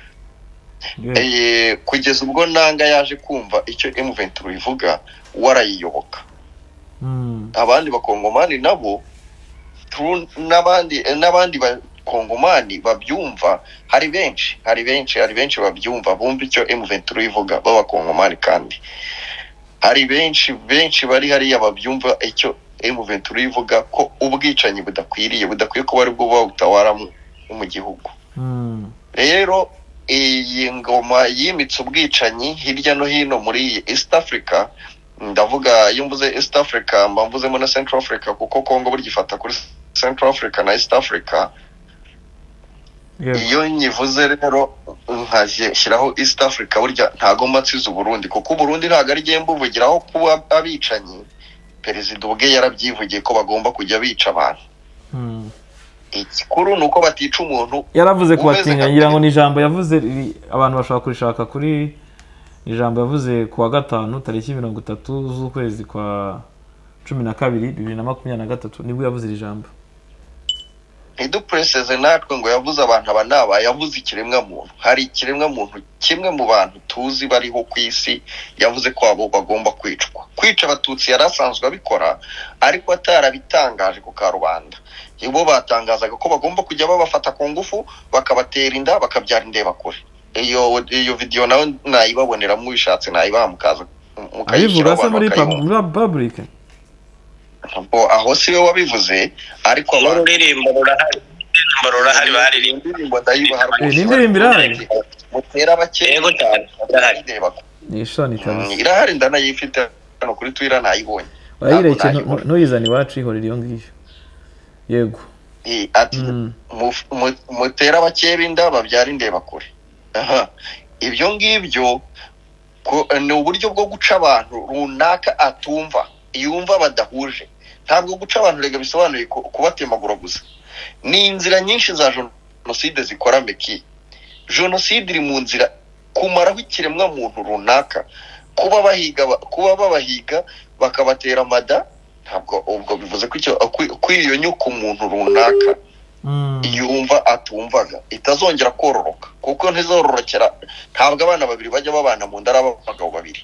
Eh kugeza ubwo nanga yaje kumva icyo M vingt-trois ivuga warayiyoboka. Abandi bakongomani nabo n'abandi n'abandi bakongomani babyumva hari benshi hari benshi hari benshi babyumva bumva icyo M vingt-trois ivuga b'abakongomani kandi hari benshi benshi bari hari ababyumva icyo M vingt-trois ivuga ko ubwicanyi budakwiriye budakwiye kuba ari bwo bawutawara mu gihugu. Rero iyi ngoma yimitse ubwicanyi hirya no hino muri East Africa, ndavuga iyo mvuze East Africa mba mvuzemo na Central Africa kuko Congo burigifata kuri Central Africa na East Africa. Iyo nyivuze rero nkashyiraho East Africa burya ntago matsiza Burundi kuko Burundi ntago ari gembo buvugiraho kuba abicanyi. Perezida ubwe yarabyivugiye ko bagomba kujya bica abantu. Ikikuru nuko batica umuntu yaravuze kubatinga ngira ngo ni ijambo yavuze abantu bashaka kurishaka kuri ijambo yavuze kuwa gatanu tariki mirongo itatu z'ukwezi kwa cumi na kabiri bibiri na makumyabiri na gatatu nibwo yavuze iri jambo. Edu Princess natwe ngo yavuze abantu abanaba yavuze ikiremwa muntu. Hari ikiremwa muntu kimwe mu bantu tuzi bariho ku isi yavuze ko abo bagomba kwicwa. Kwica abatutsi yarasanzwe abikora ariko atarabitangaje ku karubanda. Ibo batangazaga ko bagomba kujya babafata ku ngufu bakabatera inda bakabyara indeba kure. Iyo iyo video nayo nayibabonera mu bishatse nayibamukaza mukayivuga se muri public. Bo aho siwe wabivuze ariko abaririmbo rurahari rurahari baririmbo ndayibaha n'indirimbo mutera bake yego cyane irahari nishoni kabisa irahari ndanayifite hano kuri Twitter nayibonye wayireke noyizani wacu ihorera iyo ngiyo yego eh ati mutera bake binda babyara indeba kure. Aha ibyo ngibyo ni uburyo bwo guca abantu runaka atumva yumva badahuje. Ntabwo guca abantu rega bisobanuye kubatemagura gusa. Ni inzira nyinshi za genocide zikora meki. Genocide iri mu nzira kumaraho ikiremwa muntu runaka kuba bahiga kuba babahiga bakabatera mada. Ntabwo ubwo bivuze ko icyo kw'iyo nyuko umuntu runaka yumva atumvaga itazongera kororoka kuko ntizororokera. Ntabwo abana babiri bajya babana mu ndara abagabo babiri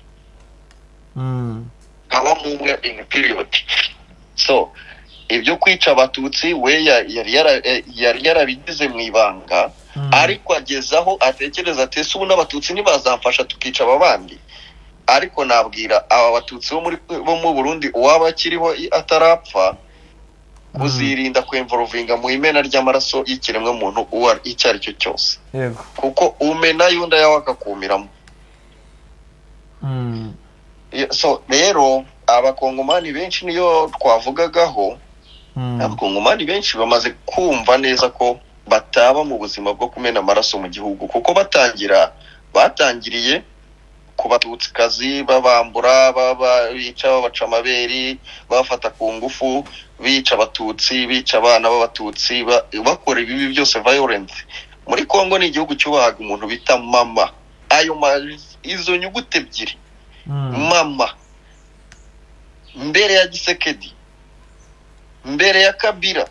haba mu umwe in period. So ibyo kwica abatutsi we yari yarabigize mu ibanga ariko agezaho atekereza ati ese ubu n'abatutsi ntibazamfasha tukica ababandi. Ariko nabwira aba batutsi bo muri bo mu Burundi uwaba akiriho atarapfa kuzirinda kwemvorovinga mu imena ry'amaraso y'ikiremwa muntu uwa icyari cyo cyose. Yego kuko umena yunda yawe akakumiramo. Mm. So rero abakongomani benshi niyo twavugagaho abakongomani benshi bamaze kumva neza ko bataba mu buzima bwo kumena amaraso mu gihugu kuko batangira batangiriye kubatutsi kazi babambura baba bica babaca amaberi bafata ku ngufu bica abatutsi bica abana b'abatutsi bakora ibibi byose violent. Muri Kongo ni igihugu cyubahaga umuntu bita mama. Ayo izo nyuguti ebyiri mama mbere ya Gisekedi mbere ya Kabila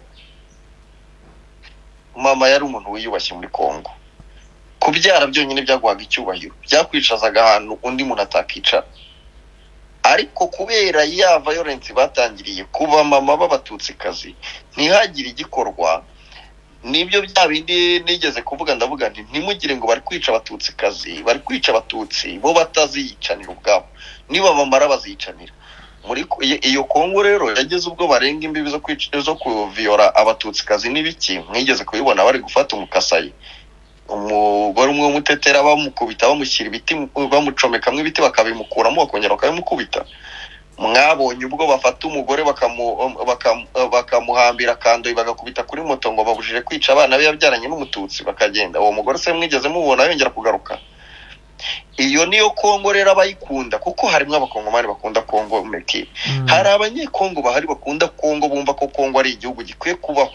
mama yari umuntu wiyubashye muri Kongo. Kubyara byonyine byagwaga icyubahiro byakwicazaga ahantu undi muntu atakicara. Ariko kubera ya violence batangiriye kuba mama b'abatutsi kazi ntihagire igikorwa nibyo bya bindi nigeze kuvuga ndavuga nti ntimugire ngo bari kwica abatutsi kazi bari kwica abatutsi bo bataziyicanira ubwabo niba bamara baziyicanira muri iyo Kongo rero yageze ubwo barenga imbibi zo kwica zo kuviora abatutsi kazi nibiki mwigeze kuyibona bari gufata umukasayi umugore umwe umutetera bamukubita bamushyira ibiti bamucomekamwe ibiti bakabimukuramo bakongera bakabimukubita mwabonye ubwo bafata umugore bakamu bakamuhambira kando bagakubita kuri moto ngo babujije kwica abana be yabyaranye n'umututsi bakagenda uwo mugore se mwigeze mubona yongera kugaruka iyo niyo Kongo rero abayikunda kuko harimo abakongomani bakunda Kongo meki mm. hari abanyekongo bahari bakunda Kongo bumva ko Kongo ari igihugu gikwiye kubaho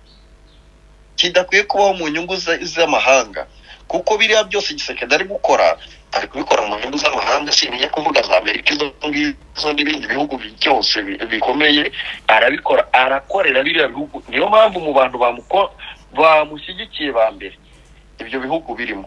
kidakwiye kubaho mu nyungu z'amahanga kuko biriya byose Gisekedi ari gukora ari kubikora mu nyungu z'amahanga sinye kuvuga za Amerika izo ngizo n'ibindi bihugu byose bikomeye arabikora arakorera biriya bihugu niyo mpamvu mu bantu bamuko bamushyigikiye ba mbere ibyo bihugu birimo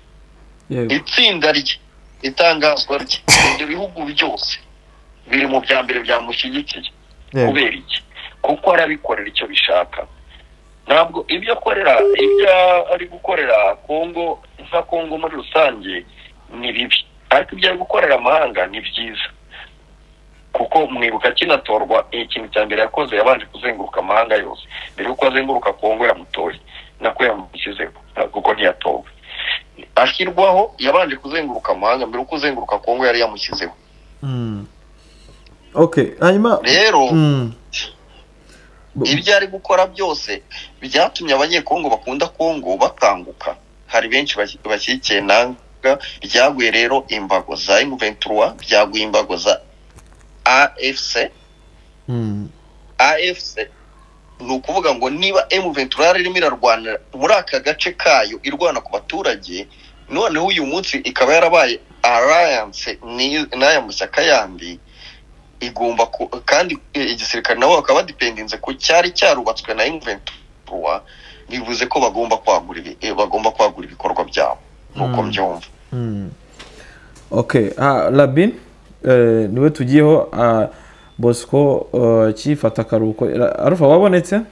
itsinda rye itangazwa rye ibyo bihugu byose biri mu bya mbere byamushyigikiye kubera iki kuko arabikorera icyo bishaka ntabwo ibyo akorera ibyo ari gukorera Kongo nka Kongo muri rusange ni bibi ariko ibyo ari gukorera amahanga ni byiza kuko mwibuka kinatorwa ikintu cya mbere yakoze yabanje kuzenguruka amahanga yose mbere yuko azenguruka Kongo yamutoye nako yamushyizeho kuko ntiyatowe ashyirwaho yabanje kuzenguruka amahanga mbere yuko uzenguruka Kongo yari yamushyizeho mm. okay hanyuma rero mm. ibyo ari gukora byose byatumye abanyekongo bakunda Kongo bakanguka hari benshi bashyikiye nanga byaguye rero imbago za M vingt-trois byaguye imbago za A F C mm. A F C ni ukuvuga ngo niba M vingt-trois irimo irarwana muri aka gace kayo irwana ku baturage noneho uyu munsi ikaba yarabaye alliance n'aya mushyaka yandi igomba kandi igisirikare nabo bakaba dependinze ku cyari cyarubatswe na M vingt-trois bivuze ko bagomba kwagura ibi bagomba kwagura ibikorwa byabo nuko mbyumva mm. okay ah Labin eh niwe tugiyeho uh, Bosco uh, kifata karuko arufa wabonetse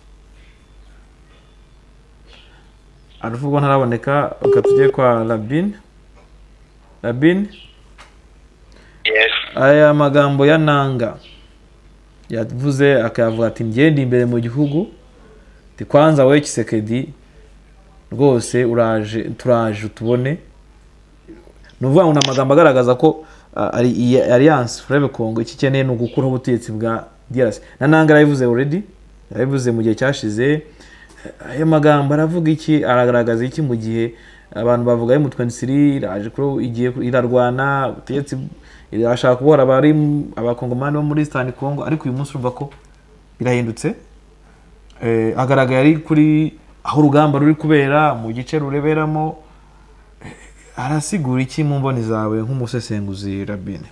arufa ngo ntaraboneka ukatugiye kwa Labin Labin yes aya magambo ya nanga yavuze akavuga ati ngende imbere mu gihugu ti kwanza we Kisekedi rwose uraje turaje tubone nuvuga ngo namagambo agaragaza ko ari uh, alliance Fleuve Congo iki keneye no gukuraho ubutegetsi bwa D R C na nanga yavuze already yavuze mu gihe cyashize aya magambo aravuga iki aragaragaza iki mu gihe abantu bavuga M vingt-trois iraje kuri igiye irarwana ubutegetsi irashaka kubora bari abakongomani bo muri Eastern Congo ariko uyu munsi urumva ko birahindutse eh agaragaye ari kuri aho urugamba ruri kubera mu gice rureberamo arasigura iki mu mboni zawe nk'umusesenguzi Rabine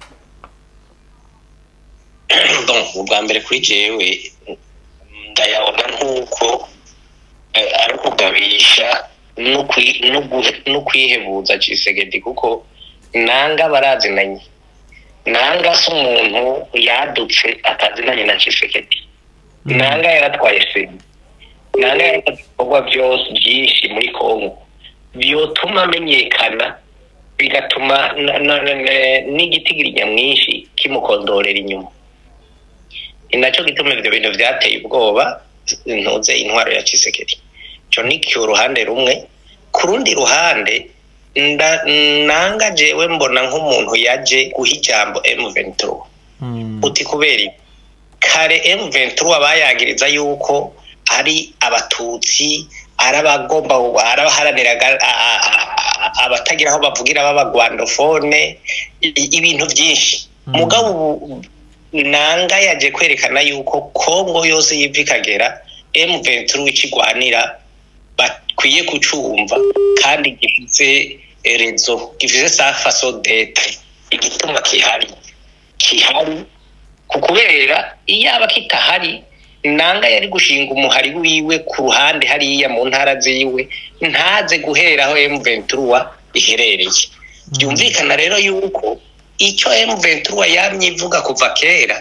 donc ubwa mbere kuri jewe ndayabona nkuko ari kugabisha no kwihebuza Tshisekedi kuko nanga barazinanye nanga se umuntu yadutse akazinanye na Tshisekedi nanga yaratwaye se nanga yaratwaye byose byinshi muri Kongo byotuma amenyekana bigatuma n'igitigiri nyamwinshi kimukondorera inyuma inacho gituma ibyo bintu byateye ubwoba ntuze intwaro ya Tshisekedi cyo ni cyo ruhande rumwe kurundi ruhande nda nanga jewe mbona nk'umuntu yaje guhijambo M vingt-trois mm. uti kuberi kare M vingt-trois bayagiriza yuko ari abatutsi arabagomba arabaharanira abatagira aho bavugira babagwandofone ibintu byinshi mm. mugabo nanga yaje kwerekana yuko Kongo yose yivikagera M vingt-trois ikigwanira bakwiye kucumva kandi gifite rezo gifite sa façon d'être igituma kihari kihari kukubera iyaba kitahari nanga yari gushinga umuhari wiwe ku ruhande hariya mu ntara ziwe ntaze guheraho M vingt-trois iherereye byumvikana rero yuko icyo M vingt-trois yamye ivuga kuva kera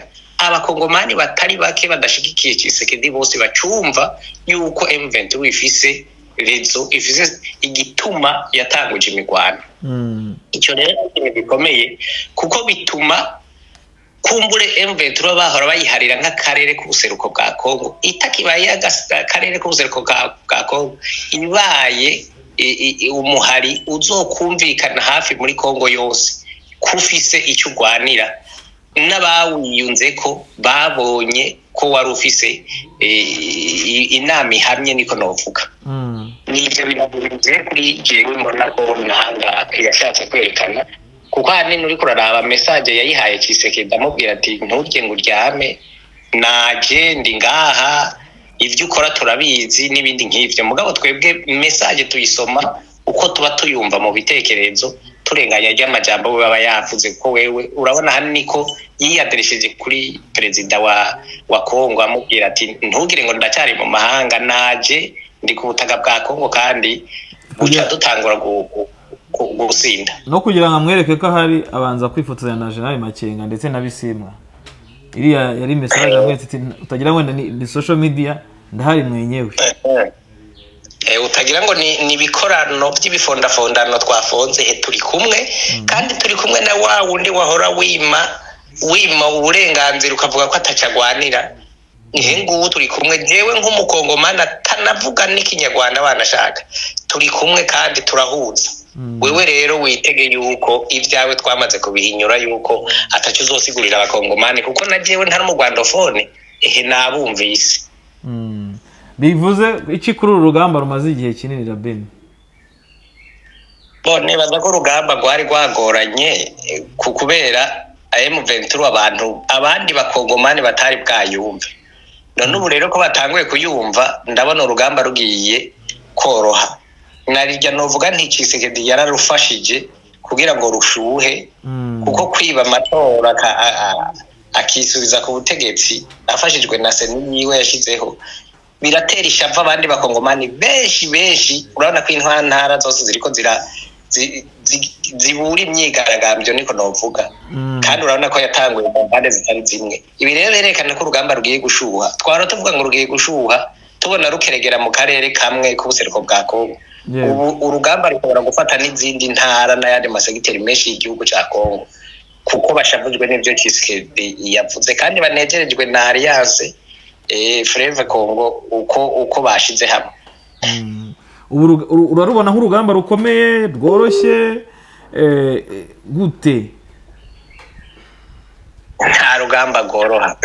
abakongomani batari bake badashigikiye Tshisekedi bose bacumva yuko M vingt-trois ifise rezo ifise igituma yatanguje imigwano. Mm. Icyo rero ni bikomeye kuko bituma kumbure M vingt-trois bahora bayiharira nk'akarere k'ubuseruko bwa Kongo itakibaye akarere k'ubuseruko bwa Kongo ibaye umuhari uzokumvikana hafi muri Kongo yose kufise icyo ugwanira n'abawiyunze ko babonye ko wari ufise inama ihamye niko novuga. Mm. Nibyo binavuze kuri jewe mbona ko nahanga yashatse kwerekana kuko hanini uri kuraraba message yayihaye Tshisekedi amubwira ati nturye ngo uryame naje ndi ngaha ivyo ukora turabizi n'ibindi nk'ivyo mugabo twebwe message tuyisoma uko tuba tuyumva mu bitekerezo turenganya ry'amajambo baba yavuze ko wewe urabona hanini ko yiyaderesheje kuri perezida wa wa Kongo amubwira ati ntugire ngo ndacyari mu mahanga naje ndi ku butaka bwa Kongo kandi buca dutangura gusinda no kugira ngo amwereke ko hari abanza kwifotozanya na General Makenga ndetse na Bisimwa. Iriya yari message amwetse ati utagira ngo ni social media ndahari mwenyewe. Eh utagira ngo ni nibikorano by'ibifondafondano twafonze he turi kumwe kandi turi kumwe na wa wundi wahora wima wima uburenganzira ukavuga ko atacagwanira. Ngengu turi kumwe jewe nk'umukongomani atanavuga n'ikinyarwanda banashaka turi kumwe kandi turahuza. Mm. Wewe rero witege yuko ivyawe twamaze kubihinyura yuko atacu uzosigurira abakongomani kuko na jewe ntari mu Rwandofone ehe nabumvise. Mm. Bivuze iki kuri urugamba rumaze igihe kinini Rabeni? Bone baza ko urugamba rwari rwagoranye kukubera M vingt-trois abantu abandi bakongomani batari bwayumve. None ubu rero ko batanguye kuyumva ndabona urugamba rugiye koroha. Narijya novuga nti Tshisekedi yararufashije kugira ngo rushuhe. Mm. Kuko kwiba amatora akisubiza ku butegetsi afashijwe na seni yiwe yashizeho biratera ishava abandi bakongomani benshi benshi urabona ko intwantara zose ziriko zira zibura imyigaragambyo niko novuga. Mm. Kandi urabona ko yatanguye mu mpande zitari zimwe. Ibi rero berekana ko urugamba rugiye gushuha. Twara tuvuga ngo rugiye gushuha tubona rukeregera mu karere kamwe k'ubuseruko bwa Kongo. Yeah. Ubu urugamba rikora gufata n'izindi ntara n'ayandi masegiteri menshi y'igihugu ca Kongo kuko bashavuzwe n'ivyo Tshisekedi yavuze kandi banejerejwe na Alliance eh Fleuve Congo uko uko bashize hamwe. Mm. Ubu urarubona nk'urugamba rukomeye rworoshye eh gute? Nta rugamba goroha.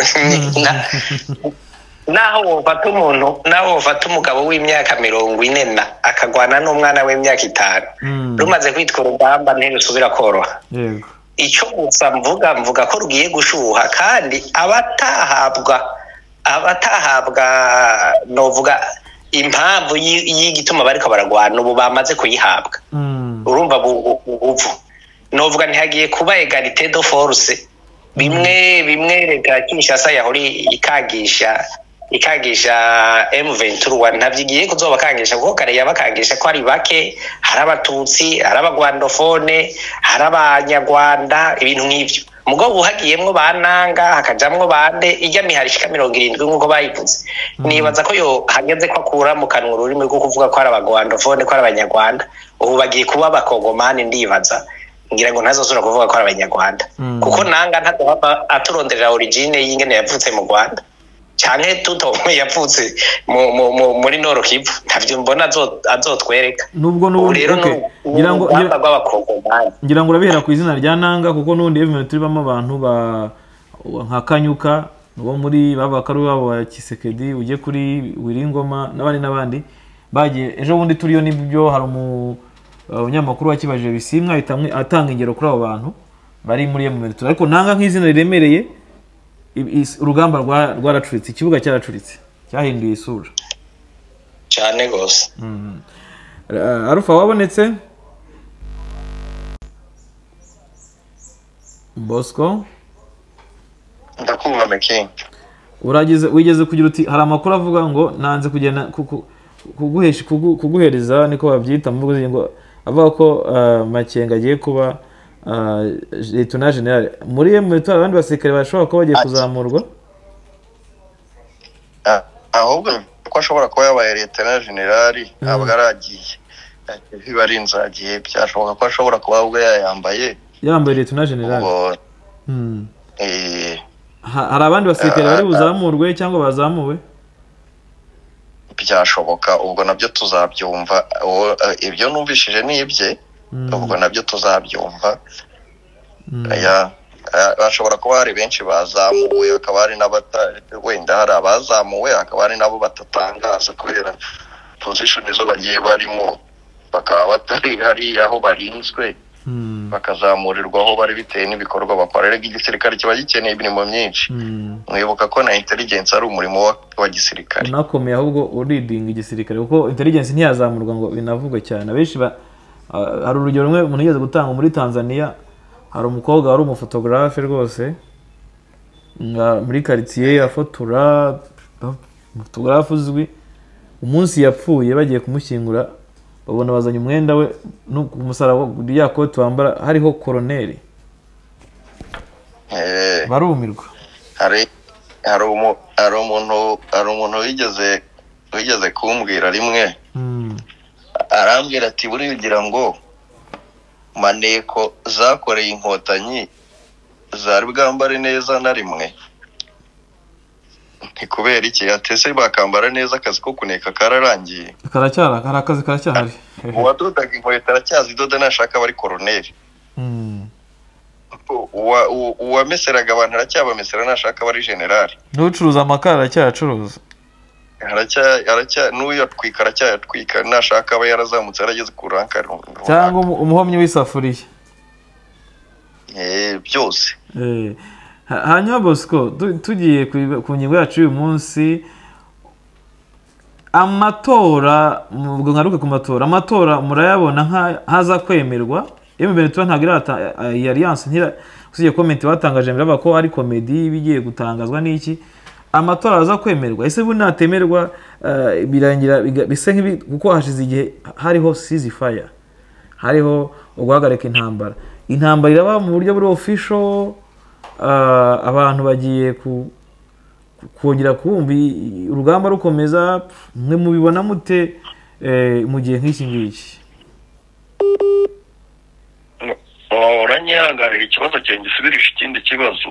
Naho wofata umuntu naho wofata umugabo w'imyaka mirongo ine na akagwana n'umwana w'imyaka itanu. Mm. Rumaze kwitwa urugamba ntirusubira koroha. Yego. Ico gusa mvuga mvuga ko rugiye gushuha kandi abatahabwa abatahabwa novuga impamvu y'igituma bariko baragwana ubu bamaze kuyihabwa. Mm. Urumva uvu novuga ntihagiye kuba egalite de force bimwe bimwe leta Kinshasa yahori ikagisha ikagisha M vingt-trois ntabyigiye kuzoba kangisha kuko kare yabakangisha ko ari bake hari abatutsi hari abagwandofone hari abanyarwanda ibintu nk'ivyo mugabo uhagiyemwo bananga hakajamwo bande ijya miharishika mirongo irindwi nkuko bayivuze. Mm. Nibaza ko yo hageze ko akura mu kanwa ururimi rwo kuvuga ko ari abagwandofone ko ari abanyarwanda ubu bagiye kuba abakongomani ndibaza ngira ngo ntazosura kuvuga ko ari abanyarwanda. Mm. Kuko nanga ntadoba aturonderera origine y'ingene yavutse mu Rwanda cyane tuto yavutse mu muri Nord Kivu ntavyo mbona azotwereka. Nubwo nubundi okay ngira ngo ngira ngo urabihera ku izina rya nanga kuko nundi event turibamo abantu ba nka Kanyuka bo muri babakaru babo wa Tshisekedi uje kuri Wiringoma n'abandi n'abandi bagiye ejo bundi turiyo nibyo hari mu umunyamakuru wakibajije Bisimwa itamwe atanga ingero kuri abo bantu bari muri M vingt-trois ariko nanga nk'izina riremereye urugamba rwaracuritse ikibuga cyaracuritse cyahinduye isura cyane gose. Mm. Arufa wabonetse Bosco ndakumva Meking uragize wigeze kugira uti hari amakuru avuga ngo nanze kugenda kuguhesha kuguhereza niko babyita mu ngo avuga ko Makenga agiye kuba Lieutenant General muri M V T abandi basirikare bashobora kuba bagiye kuzamurwa ahubwo ko ashobora kuba yabaye Lieutenant General ntabwo aragiye bari inzagiye byashoboka ko ashobora kuba ahubwo yayambaye yambaye Lieutenant General mm eh hari abandi basirikare bari buzamurwe cyangwa bazamuwe byashoboka ubwo nabyo tuzabyumva ibyo numvishije nibye ubwo nabyo tuzabyumva aya bashobora kuba hari benshi bazamuwe akaba ari n'abata wenda hari abazamuwe akaba ari nabo batatangaza kubera position izo bagiye barimo bakaba batari hari aho barinzwe bakazamurirwa aho bari biteye n'ibikorwa bakorera igisirikare kiba gikeneye ibintu myinshi mwibuka ko na intelligence ari umurimo wa gisirikare nakomeye ahubwo uridinga igisirikare kuko intelligence ntiyazamurwa ngo binavugwe cyane abenshi hari urugero rumwe umuntu yigeze gutanga muri Tanzania hari umukobwa wari umufotographe rwose muri quartier afotora umufotographe uzwi umunsi yapfuye bagiye kumushyingura babona bazanye umwenda we no kumusaraba ya kote wambara hariho colonel eh barumirwa hari hari umu hari umuntu hari umuntu wigeze wigeze kumbwira rimwe arambwira ati buri ugira ngo maneko zakoreye inkotanyi zari bwambare neza na rimwe kubera iki yatese bakambara neza akazi ko kuneka kararangiye karacyara hari akazi karacyahari uwadodaga inkweto aracyazidoda nashaka bari colonel uwa uwameseraga abantu aracyabamesera nashaka bari general n'ucuruza amakara aracyacuruza aracya aracya n'uyo twikara cyatwika nashaka aba yarazamutse arageze ku ranka cyangwa umuhomyi w'isafuriya eh byose eh hanyuma Bosco tugiye ku ngingo yacu uyu munsi amatora mubwo ngaruke ku matora amatora murayabona haza kwemerwa M V T ntagira alliance ntira usiye comment batangaje mbere bako ari comedy bigiye gutangazwa n'iki amatora aza kwemerwa ese bu natemerwa birangira bise nk'ibi kuko hashize igihe hariho ceasefire hariho uguhagarika intambara intambara iraba mu buryo buri official abantu bagiye kongera kumva urugamba rukomeza mwe mubibona mute mu gihe nk'iki ngiki oranyangarira ikibazo cyanjye isubirisha ikindi kibazo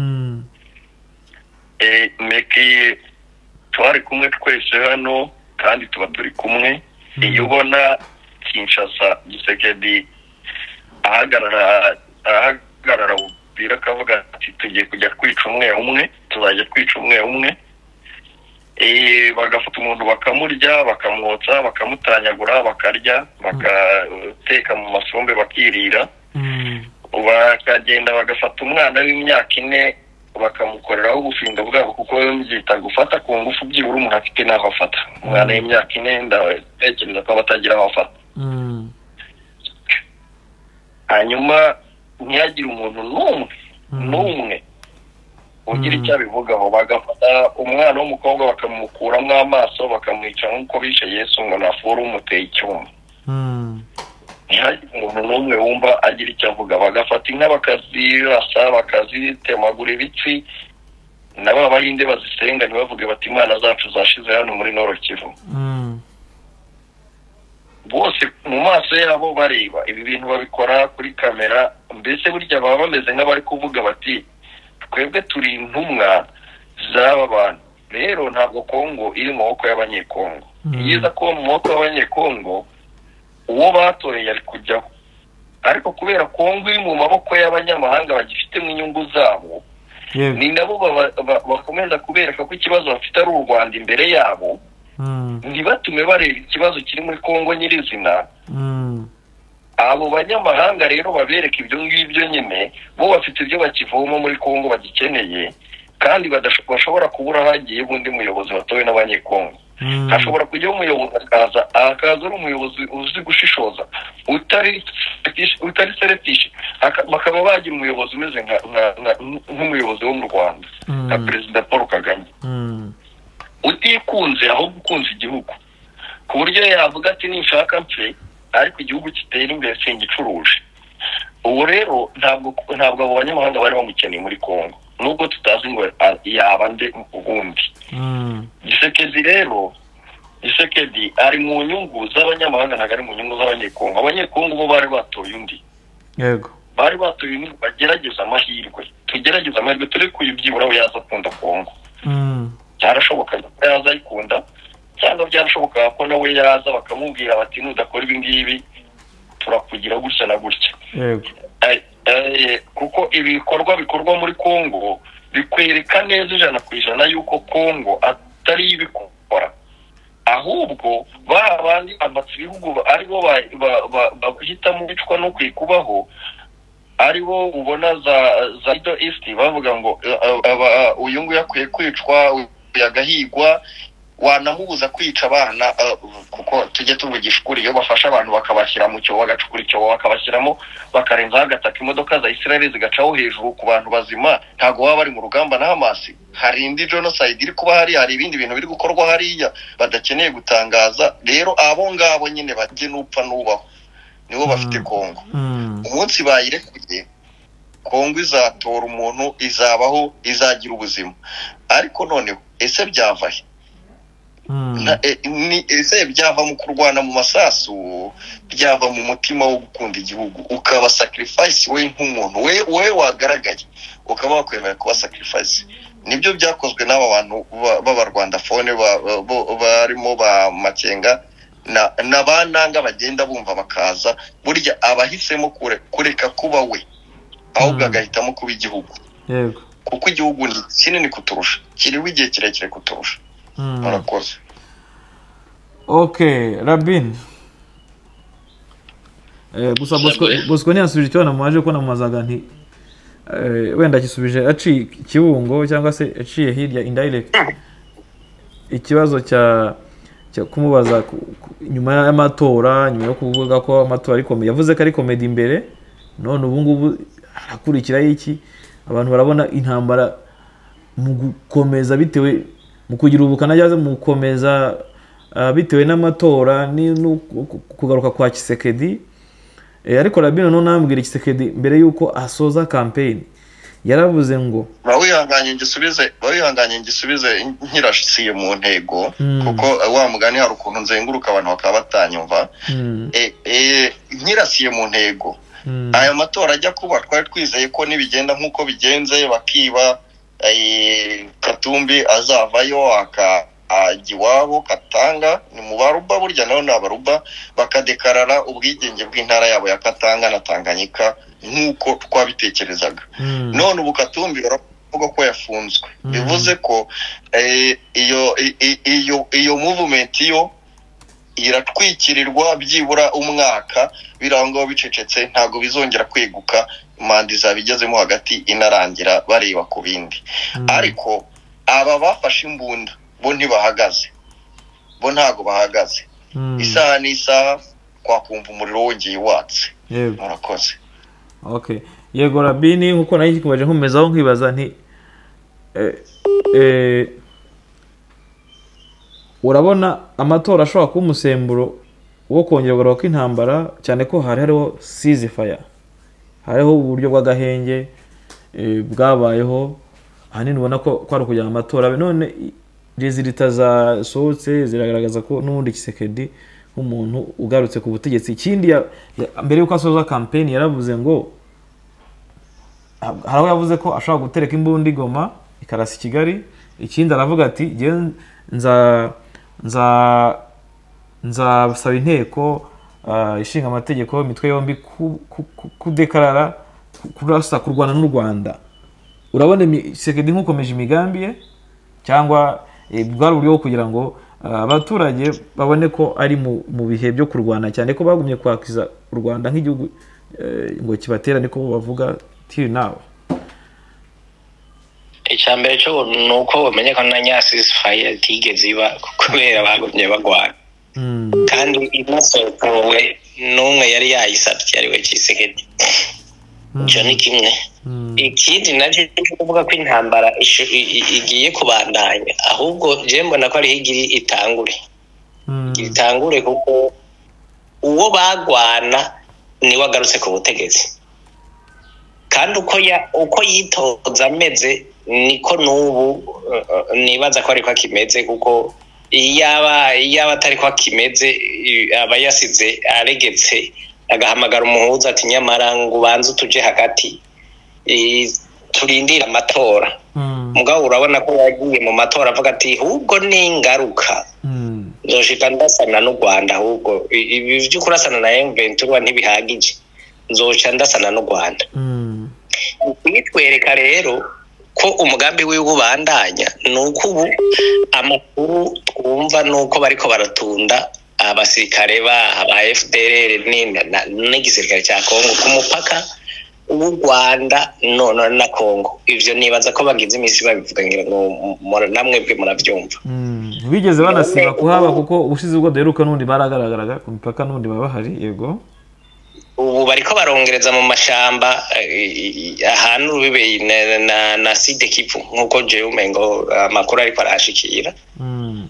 eh meki twari kumwe twese hano kandi tuba turi kumwe iyo ubona Kinshasa Gisekedi ahagarara ahagarara bira kavuga ati tugiye kujya kwica umwe umwe tuzajya kwica umwe umwe eh bagafata umuntu bakamurya bakamwotsa bakamutanyagura bakarya bakateka mu masombe bakirira bakagenda bagafata umwana w'imyaka ine bakamukoreraho ubufinga bwabo kuko yumvita gufata ku ngufu byibura umuntu afite naho afata umwana w'imyaka ine ndatekereza ko batagira aho afata hanyuma ntiyagira umuntu n'umwe n'umwe ugira icyo abivugaho bagafata umwana w'umukobwa bakamukuramo amaso bakamwica nk'uko bishe Yesu ngo nafure umuteye icyuma ntihagire umuntu n'umwe wumva agira icyo avuga bagafata inka bakazirasa bakazitemagura ibitsi nabo abahinde bazisenga ntibavuge bati imana zacu zashize hano muri Nord Kivu bose mu maso yabo bareba ibi bintu babikora kuri kamera mbese burya baba bameze nk'abari kuvuga bati twebwe turi intumwa z'aba bantu rero ntabwo Kongo iri mu maboko y'abanyekongo yiza ko mu maboko y'abanyekongo uwo batoreye ari kujyaho ariko kubera Kongo iri mu maboko y'abanyamahanga bagifitemo inyungu zabo ni nabo bakomeza kubereka ko ikibazo bafite ari u Rwanda imbere yabo ntibatume bareba ikibazo kiri muri Kongo nyirizina abo banyamahanga rero babereka ibyo ngibyo nyine bo bafite ibyo bakivoma muri Kongo bagikeneye kandi badashobora kubura hagiye undi muyobozi watowe n'abanyekongo hashobora kujya umuyobozi akaza akaza ari umuyobozi uzi gushishoza utari utari seretishe bakaba bagira umuyobozi umeze nk'umuyobozi wo mu Rwanda nka Perezida Paul Kagame utikunze aho gukunza igihugu ku buryo yavuga ati nishaka mpfe ariko igihugu kitera imbere singicuruje ubu rero ntabwo ntabwo abo banyamahanga bari bamukeneye muri Kongo nubwo tutazi ngo yaba nde ubundi. Gisekedi rero Gisekedi ari mu nyungu z'abanyamahanga ntabwo ari mu nyungu z'abanyekongo. Abanyekongo bo bari batoye undi, yego bari batoye undi bagerageza amahirwe, tugerageza amahirwe turi kuyibyibura we yaza akunda Kongo. Byarashoboka ko yaza ayikunda cyangwa byarashoboka ko nawe yaza bakamubwira bati nudakora ibi ngibi turakugira gutya na gutya. Yego kuko ibikorwa bikorwa muri Kongo bikwereka neza ijana ku ijana yuko Kongo atari ibikora, ahubwo ba bandi amatsi bihugu aribo bahitamo bicwa no kwikubaho, aribo ubona za za Middle East bavuga ngo uyu nguyu yakwiye kwicwa yagahigwa wanamubuza kwica abana, kuko tujye tuvugisha ukuri iyo bafasha abantu bakabashyira mu cyobo bagacukura icyobo bakabashyiramo bakarenzaho agataka imodoka za Israel zigacaho hejuru ku bantu bazima, ntago baba bari mu rugamba na Hamas. Hari indi genocide iri kuba hari hari ibindi bintu biri gukorwa hariya badakeneye gutangaza. Rero abo ngabo nyine bajye nupfa nubaho nibo bafite Kongo. Umunsi bayirekuye Kongo izatora umuntu, izabaho, izagira ubuzima. Ariko noneho ese byavahe? Ni ese byava mu kurwana mu masasu, byava mu mutima wo gukunda igihugu ukaba sacrifice we nk'umuntu we we wagaragaye ukaba wakwemera kuba sacrifice. Nibyo byakozwe n'aba bantu b'abarwanda fone barimo ba Makenga na nabananga bagenda bumva bakaza, burya abahisemo kure kureka kuba we ahubwo agahitamo kuba igihugu. Yego kuko igihugu ni kinini kuturusha, kiriho igihe kirekire kuturusha. Murakoze. Okay, Rabin. Eh gusa Bosco Bosco ntiyasubije icyo namaje ko namazaga nti eh wenda kisubije aci Kibungo cyangwa se aciye hirya indirect. Ikibazo cya cyo kumubaza nyuma y'amatora, nyuma yo kuvuga ko amatora ari komedi, yavuze ko ari komedi imbere, none ubu ngubu akurikira iki? Abantu barabona intambara mu gukomeza bitewe mu kugira ubukana yaza mu gukomeza bitewe n'amatora ni kugaruka kwa Kisekedi. E, ariko Rabino no nambwira Kisekedi mbere yuko asoza campaign yaravuze ngo bawihanganye ngisubize bawihanganye ngisubize nkirashisiye mu ntego. mm. Kuko wa mugani hari ukuntu nzenguruka abantu bakaba batanyumva. mm. e, e, nkirasiye mu ntego. mm. Aya matora ajya kuba twari twizeye ko nibigenda nkuko bigenze bakiba e, Katumbi azavayo aka agiwabo Katanga ni mu Baruba, burya naho n'Abaruba bakadekarara ubwigenge bw'intara yabo ya Katanga na Tanganyika nkuko twabitekerezaga. mm. None ubu Katumbi baravuga ko yafunzwe. mm. Bivuze ko eh, iyo iyo iyo movement yo iratwikirirwa byibura umwaka, birango bicecetse ntago bizongera kweguka, manda izabigezemo hagati inarangira bareba ku bindi. mm. Ariko aba bafashe imbunda bo ntibahagaze, bo ntago bahagaze. mm. Isaha n'isaha kwakumva umuriro wongeye watse. Yego murakoze. Okay, yego Rabini nkuko nayo kikubaje nkomezaho nkibaza nti eh eh urabona amatora ashobora kuba umusemburo wo kongera kugaruka kw'intambara, cyane ko hari hariho ceasefire, hariho uburyo bw'agahenge e, bwabayeho ahanini ubona ko kwari kujya amatora. None resulta zasohotse ziragaragaza ko n'ubundi Kisekedi nk'umuntu ugarutse ku butegetsi. Ikindi mbere yuko asoza campaign yaravuze ngo haraho yavuze ko ashobora gutereka imbundi Goma ikarasa Kigali. Ikindi aravuga ati nza nza nzasaba inteko ishinga amategeko imitwe yombi kudekarara kurasa kurwana n'u Rwanda. Urabona Kisekedi nk'ukomeje imigambi ye cyangwa bwari uburyo kugira ngo abaturage babone ko ari mu bihe byo kurwana, cyane ko bagumye kwakiza u Rwanda nk'igihugu ngo kibatera niko bavuga till now? Icyambere cyo nuko bamenye ko na ceasefire tigeze iba kubera bagumye bagwana. mm. Kandi inasohowe n'umwe yari yayisabye ari we Kisekedi. Cyo ni kimwe. Ikindi navyo kuvuga ko intambara igiye kubandanya, ahubwo je mbona ko ari higiri itangure. Itangure kuko uwo bagwana ni wagarutse ku butegetsi. kandi uko ya uko yitoza ameze niko n'ubu uh, nibaza ko ariko akimeze kuko iyaba iyaba atari ko akimeze aba yasize aregetse agahamagara umuhuza ati nyamara ngo ubanze tuje hagati turindira amatora mugabo urabona ko yagiye mu matora avuga ati ahubwo ni ingaruka nzoshika ndasana n'u Rwanda ahubwo ibi byo kurasana na M twenty-one ntibihagije nzoca ndasana n'u Rwanda bitwereka rero ko umugambi wiwe ubandanya nuko ubu amakuru twumva nuko bariko baratunda abasirikare ba aba F D L R n'igisirikare cya Kongo ku mupaka w'u Rwanda none na Kongo. Ivyo nibaza ko bagize imisi babivuga ngira ngo namwe bwe muravyumva. Mm bigeze banasiba kuhaba kuko ubushize ubwo deruka nundi baragaragaraga ku mipaka nundi baba hari yego. Ubu bariko barongereza mu mashamba ahantu bibe na na, na Side Kivu nkuko je umengo amakuru ariko arashikira. Mm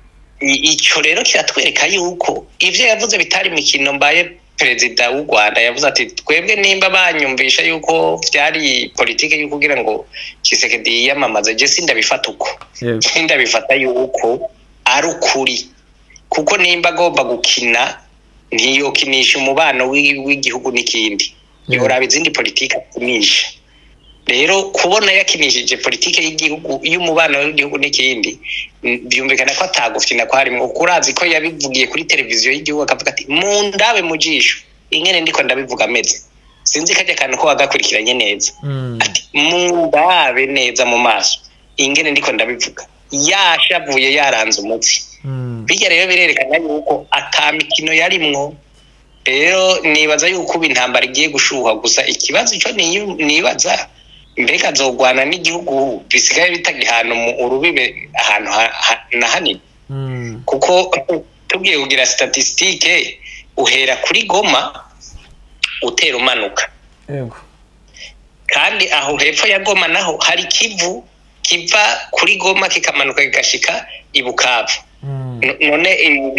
Ico rero kiratwereka yuko ivyo yavuze bitari mikino mbaye Perezida w'u Rwanda yavuze ati twebwe nimba banyumvisha yuko byari politike yuko kugira ngo Tshisekedi yamamaze je sindabifata uko yego sindabifata yuko ari ukuri kuko nimba agomba gukina ntiyo kinisha umubano w'igihugu n'ikindi yoraba izindi politike kunisha rero kubona yakinishije politike y'igihugu y'umubano w'igihugu n'ikindi byumvikana ko atagufina ko harimo kurazi ko yabivugiye kuri televiziyo y'igihugu akavuga ati mu ndabe mu jisho ingene ndiko ndabivuga ameze sinzi kaje kantu ko wagakurikiranye neza ati mu ndabe neza mu maso ingene ndiko ndabivuga yashavuye yaranze umutsi bijya rero birerekana yuko atamikino yarimwo rero nibaza yuko ubintambara igiye gushuha gusa ikibazo cyo nibaza mbega zogwana n'igihugu bisigaye bitagihana mu urubibe ahantu na hanini kuko tugiye kugira statistique uhera kuri Goma utera umanuka yego kandi aho hepfo ya Goma naho hari Kivu kiva kuri Goma kikamanuka kigashika ibukavu none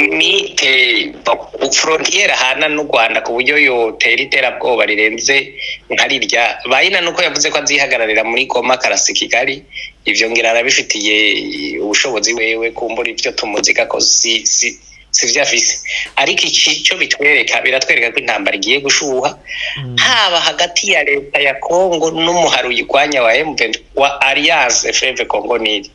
imite frontiere hana n'u Rwanda ku buryo yo teritera bwoba rirenze nkarirya bayina nuko yavuze ko azihagararira muri Goma karasi Kigali ivyo ngira arabifitiye ubushobozi wewe kumbura ivyo tumuzika ko si si sivya fisi ariko iki cyo bitwereka biratwereka ko intambara igiye gushuha haba hagati ya leta ya Kongo n'umuharuyi kwanya wa M twenty wa Alliance Fleuve Congo Nil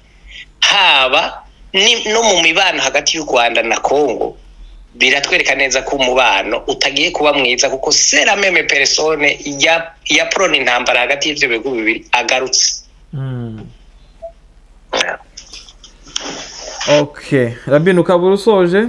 haba no mu mibano hagati y'u Rwanda na Kongo biratwereka neza ko umubano utagiye kuba mwiza kuko sera meme persone ya ya prone intambara hagati y'ivyo bihugu bibiri agarutse. Mm. Okay, Rabin ukabura usoje?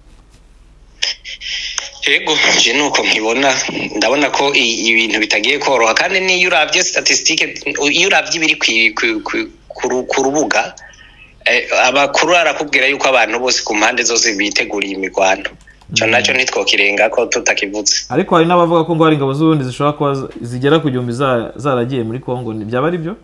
Yego, je nuko nkibona ndabona ko ibintu bitagiye koroha kandi ni uravye statistique iyo uravye biri ku rubuga abakuru arakubwira yuko abantu bose ku mpande zose biteguriye imigwano cyo nacyo nitwokirenga ko tutakivutse ariko hari n'abavuga ko ngo hari ingabo z'ubundi zishobora kuba zigera ku gihumbi zaragiye muri Kongo byaba ari byo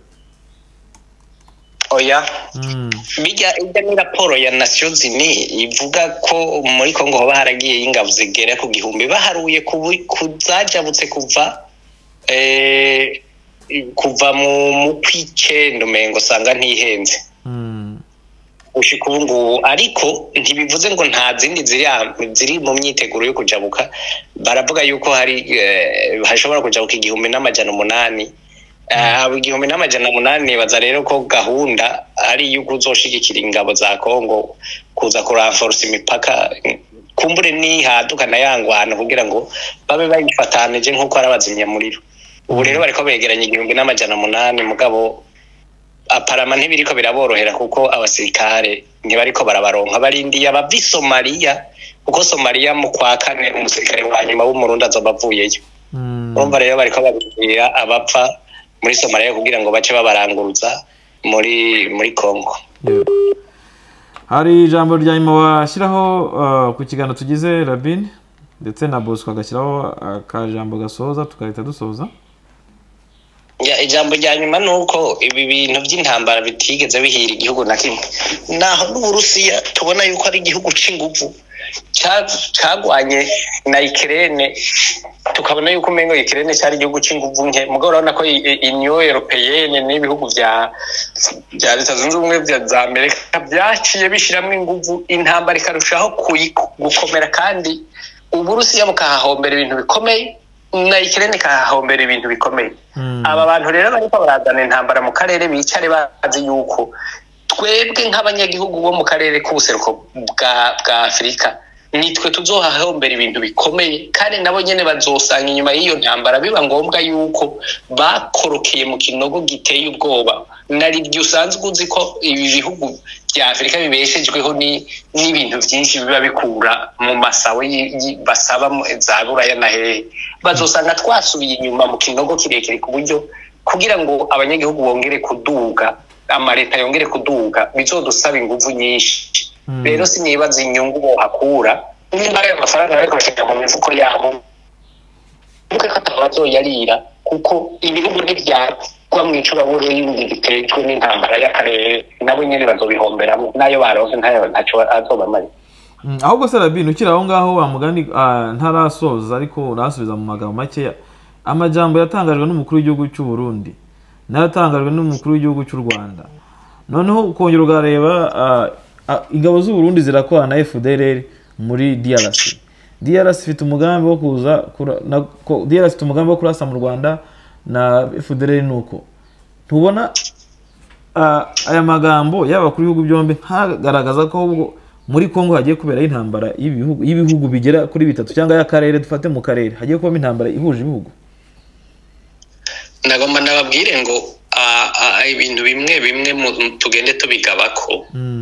oya bijya ijya ni raporo ya Nations Unies ivuga ko muri Kongo hoba haragiye ingabo zigera ku gihumbi baharuye kuzajabutse kuva eh kuva mu kwicendo mengo sanga ntihenze ushika ubu ariko ntibivuze ngo nta zindi ziri ziri mu myiteguro yo kujabuka baravuga yuko hari hashobora kujabuka igihumbi n'amajana umunani abo igihumbi n'amajana umunani baza rero ko gahunda ari yuko uzoshigikira ingabo za Kongo kuza kuranforce imipaka kumbure ni hadukana yangwana kugira ngo babe bayifatanije nkuko arabazimya muriro ubu rero bariko begeranya igihumbi n'amajana umunani mugabo aparama ntibiriko biraborohera kuko abasirikare ntibariko barabaronka barindiye abavi Somalia kuko Somalia mu kwa kane umusirikare wa nyuma w'umurundi azobavuyeyo urumva rero bariko babwira abapfa muri Somalia kugira ngo bace babaranguruza muri muri Kongo. Hari ijambo rya nyuma washyiraho ku kiganiro tugize Rabin ndetse na Bosco agashyiraho akajambo gasoza tukahita dusoza. Ya ijambo rya nyuma nuko ibi bintu by'intambara bitigeze bihira igihugu na kimwe naho n'Uburusiya tubona yuko ari igihugu c'inguvu cyagwanye na Ukraine tukabona yuko umengo Ukraine cyari igihugu c'inguvu nke mugabo urabona ko Union Européenne n'ibihugu bya bya Leta Zunze Ubumwe za Amerika byaciye bishiramwe inguvu intambara ikarushaho gukomera kandi Uburusiya bukahahombera ibintu bikomeye na Ukraine kahahombera ibintu bikomeye aba bantu rero bariko barazana intambara mu karere bicare bazi yuko twebwe nk'abanyagihugu bo mu karere k'ubuseruko bwa bwa Afrika nitwe tuzohahombera ibintu bikomeye kandi nabo nyene bazosanga inyuma y'iyo ntambara biba ngombwa yuko bakorokeye mu kinogo giteye ubwoba nari byo usanzwe uzi ko ibi bihugu bya Afrika bibeshejweho ni n'ibintu byinshi biba bikura mu masawe basaba za Buraya na hehe bazosanga twasubiye inyuma mu kinogo kirekire ku buryo kugira ngo abanyagihugu bongere kuduga amareta yongere kuduga bizodusaba inguvu nyinshi rero sinibaza inyungu bohakura nimba ayo mafaranga ariko bashaka mu mifuko yabo kuko katabazo yarira kuko ibihugu n'ibyagwa mu icuraburo y'indi bitejwe n'intambara y'akarere nabo nyene bazobihomberamo nayo baronse ntayo ntaco azobamari ahubwo Sarabin ukira aho ngaho wa mugani ntarasoza ariko urasubiza mu magambo make amajambo yatangajwe n'umukuru w'igihugu cy'u Burundi n'atangajwe n'umukuru w'igihugu cy'u Rwanda noneho ukongera ugareba ingabo z'u Burundi zirakorana na F D L R muri D R C D R C ifite umugambi wo kuza D R C ifite umugambi wo kurasa mu Rwanda na F D L R nuko tubona aya magambo yaba kuri bihugu byombi ntagaragaza ko ubwo muri Kongo hagiye kubera intambara y'ibihugu y'ibihugu bigera kuri bitatu cyangwa y'akarere dufate mu karere hagiye kuba intambara ihuje ibihugu nagomba nababwire ngo ibintu bimwe bimwe tugende tubigabako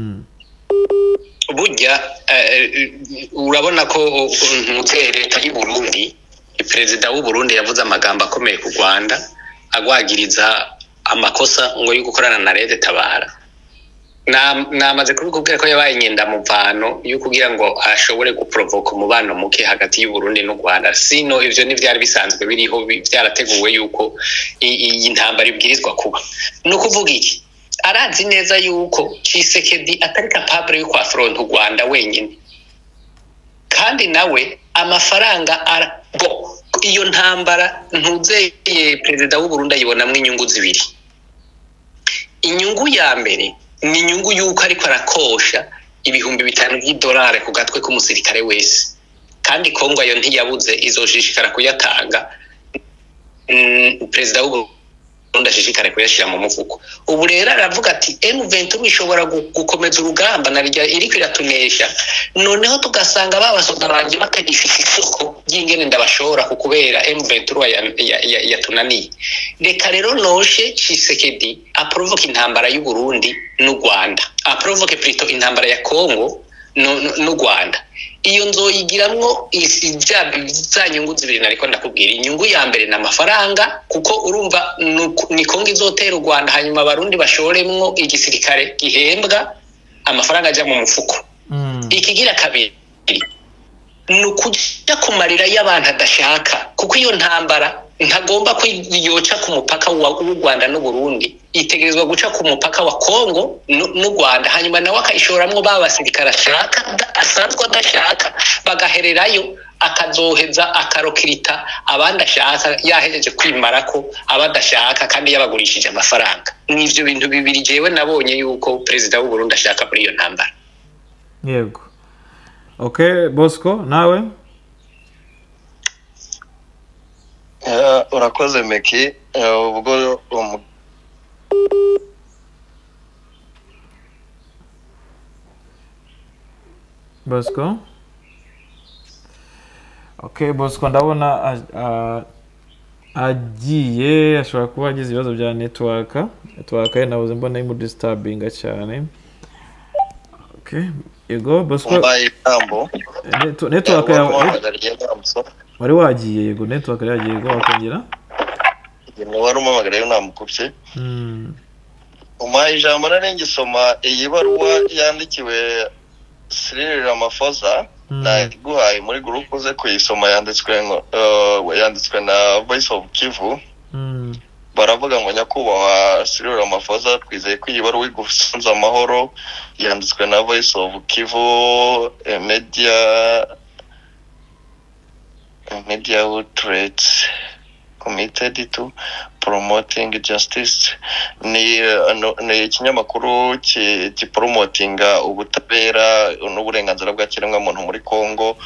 burya urabona ko leta y'u Burundi perezida w'u Burundi yavuze amagambo akomeye ku Rwanda agwagiriza amakosa ngo yo gukorana na Leta Tabara namaze kubikubwira ko yabaye inyenda muvano yo kugira ngo ashobore guprovoka umubano muke hagati y'u Burundi n'u Rwanda sino ivyo n'ivyari bisanzwe biriho byarateguwe yuko iyi ntambara ibwirizwa kuba no kuvuga iki arazi neza yuko Tshisekedi atari capable yo kwafront u Rwanda wenyine kandi nawe amafaranga bo iyo ntambara ntuzeye perezida w'u Burundi ayibonamwe inyungu zibiri inyungu ya mbere ni inyungu yuko ariko arakosha ibihumbi bitanu by'idolari ku gatwe k'umusirikare wese kandi Kongo ayo ntiyabuze izoshishikara kuyatanga perezida w'u Burundi ashishikare kuyashira mu mufuko ubu rero aravuga ati M vingt-trois ishobora gukomeza urugamba narijya iri kwiratunesha noneho tugasanga babasoda banje bakagifite isoko y'ingene ndabashora kukubera M vingt-trois yatunaniye reka rero noshe Tshisekedi aprovoke intambara y'u Burundi n'u Rwanda aprovoke plutôt intambara ya Kongo n'u Rwanda iyo nzoyigiramwo isi za nyungu zibiri nariko ndakubwira inyungu ya mbere na mafaranga kuko urumva ni Kongo izotera u Rwanda hanyuma abarundi bashoremwo igisirikare gihembwa amafaranga aja mu mufuko ikigira kabiri nukuja kumarira y'abantu adashaka kuko iyo ntambara ntagomba kwiyoca ku mupaka w'u Rwanda n'u Burundi itegerezwa guca ku mupaka wa Kongo n'u Rwanda hanyuma nawe akayishoramwo babasirikara ashaka asanzwe adashaka bagahererayo akazoheza akarokirita abandi ashaka yahejeje kwimara ko abadashaka kandi yabagurishije amafaranga n'ivyo bintu bibiri jewe nabonye yuko perezida w'u Burundi ashaka muri iyo ntambara yego okay Bosco nawe urakoze Meki ubwo Bosco okay Bosco ndabona agiye ashobora kuba agize ibibazo bya network network ye nabuze mbona imu disturbing cyane okay yego Bosco network yawe wari wagiye yego network yagiye yego wakongera yego wari umamagara namukubye mm uma ijambo narengisoma iyi baruwa yandikiwe Cyril Ramaphosa na guhaye muri group uze kuyisoma yanditswe uh, yanditswe na Voice of Kivu mm baravuga ngo nyakubahwa Cyril Ramaphosa twizeye ko iyi baruwa igusanza amahoro yanditswe na Voice of Kivu media media outlets committed to promoting justice. Ni ni ikinyamakuru kipromotinga ubutabera n'uburenganzira bwa kiremwa muntu muri Kongo.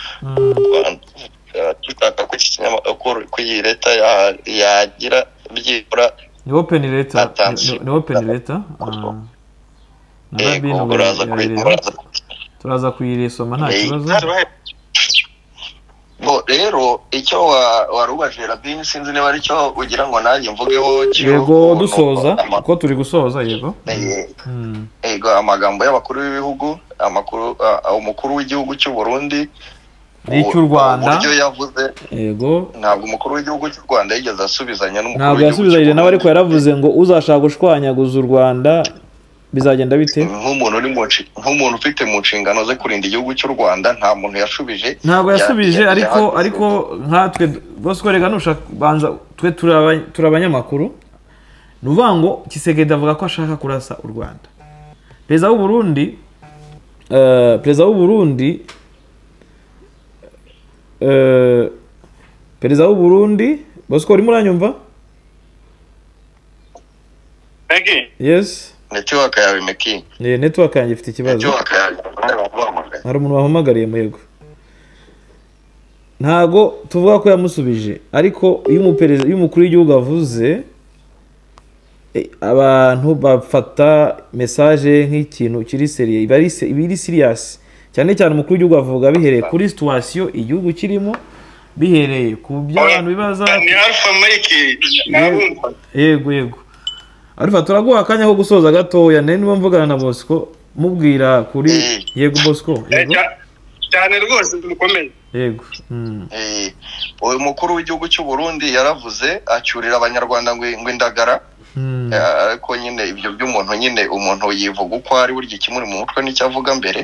Tutaka ko ikinyamakuru kuyi leta yagira byibura ni open letter ni open letter Ego baraza kwitwaza turaza kuyiresoma nta kibazo. Bo rero icyo warubaje Rabin sinzi niba ari cyo ugira ngo nanjye mvugeho yego dusoza ko turi gusoza yego. Ego amagambo y'abakuru b'ibihugu amakuru umukuru w'igihugu cy'u Burundi n'icyo Rwanda buryo yavuze yego ntabwo umukuru w'igihugu cy'u Rwanda yigeze asubizanya n'umukuru ntabwo yasubizanye nawe ariko yaravuze ngo uzashaka gushwanyaguza u Rwanda bizagenda bite nk'umuntu uri mu nk'umuntu ufite mu nshingano ze kurinda igihugu cy'u Rwanda nta muntu yashubije ntabwo yasubije ariko ariko nkatwe bose ko rega nushaka banza twe turabanyamakuru nuvuga ngo Tshisekedi avuga ko ashaka kurasa u Rwanda. Perezida w'u Burundi eh Perezida w'u Burundi eh Perezida w'u Burundi bose ko uri muranyumva? Ege Yes. Network yawe meki. Ne network yanjye ifite ikibazo. Network yawe. Hari umuntu wahamagariye mu yego. Ntago tuvuga ko yamusubije ariko iyo umupereza iyo umukuru w'igihugu avuze abantu bafata message nk'ikintu kiri seriye ibari ibiri serious cyane cyane umukuru w'igihugu avuga bihereye kuri situation igihugu kirimo bihereye ku by'abantu bibaza ni Alpha Mike nabumva yego yego Alpha turaguha akanya ko gusoza gatoya nene niba mvugana na Bosco mubwira kuri yego Bosco yego cyane rwose mukomeye yego eh uyu mukuru w'igihugu cy'u Burundi yaravuze acyurira abanyarwanda ngo indagara ariko nyine ibyo by'umuntu nyine umuntu yivuga uko ari buryo kimuri mu mutwe n'icyo avuga mbere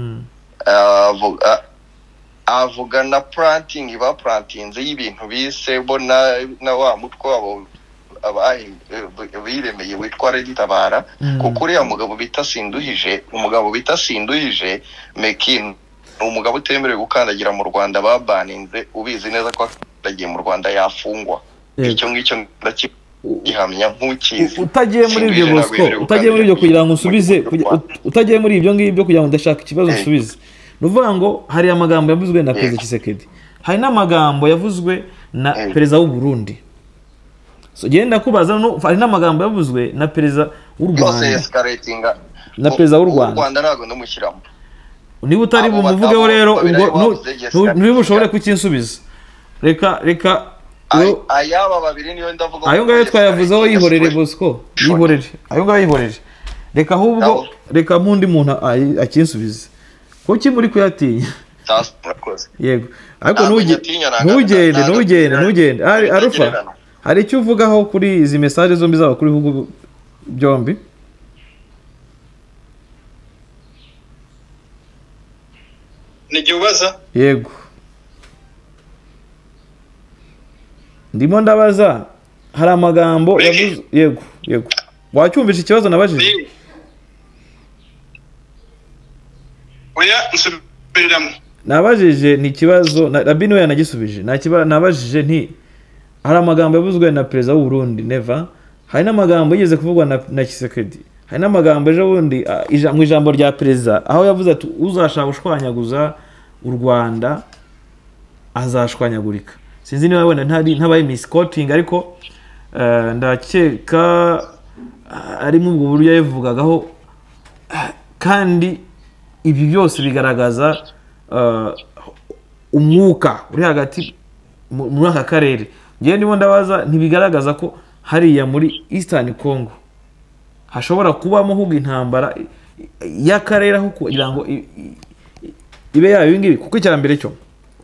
avuga avuga na planting ba planting y'ibintu bise bona na wa mutwe wabo abaye biremeye witwa Reditabara kuko uriya mugabo bita Sinduhije umugabo bita Sinduhije Mekin umugabo utemerewe gukandagira mu Rwanda babaninze ubizi neza ko agiye mu Rwanda yafungwa icyo ngicyo ndakihamya nk'ukizi utagiye muri ibyo Bosco utagiye muri ibyo kugira ngo usubize utagiye muri ibyo ngibyo kugira ngo ndashaka ikibazo usubize nuvuga ngo hari amagambo yavuzwe na Perezida Tshisekedi hari n'amagambo yavuzwe na Perezida w'u Burundi so genda kubaza no hari n'amagambo yavuzwe na Perezida w'u Rwanda na Perezida w'u Rwanda ntago ndamushyiramo niba utari bumuvugeho rero ubwo niba ushobore kukinsubiza reka reka ayaba babiri niyo ndavuga ayo ngayo twayavuzeho yihorere Bosco yihorere ayo ngayo yihorere reka ahubwo reka mundi muntu akinsubize kuki muri kuyatinya yego ariko ntugende ntugende ntugende Alpha hari icyo uvugaho kuri izi message zombi zaba kuri bihugu byombi Nigiubaza yego ndimo ndabaza hari amagambo yavuze yego yego wacyumvisha ikibazo nabajije oya nsubiramo nabajije ni ikibazo Rabin we yanagisubije nta kibazo nabajije nti hari amagambo yavuzwe na Perezida w'u Burundi Neva hari n'amagambo yigeze kuvugwa na na Tshisekedi hari n'amagambo ejo bundi mu ijambo rya Perezida aho yavuze ati uzashaka gushwanyaguza u Rwanda azashwanyagurika sinzi niba wenda ntari ntabaye misquoting ariko ndakeka ari mu bwo buryo yavugagaho kandi ibi byose bigaragaza umwuka uri hagati muri aka karere ngiye ndimo ndabaza ntibigaragaza ko hariya muri Eastern Congo hashobora kubamo ahubwo intambara y'akarere aho kugira ngo ibe yayo ngibi kuko icyambere cyo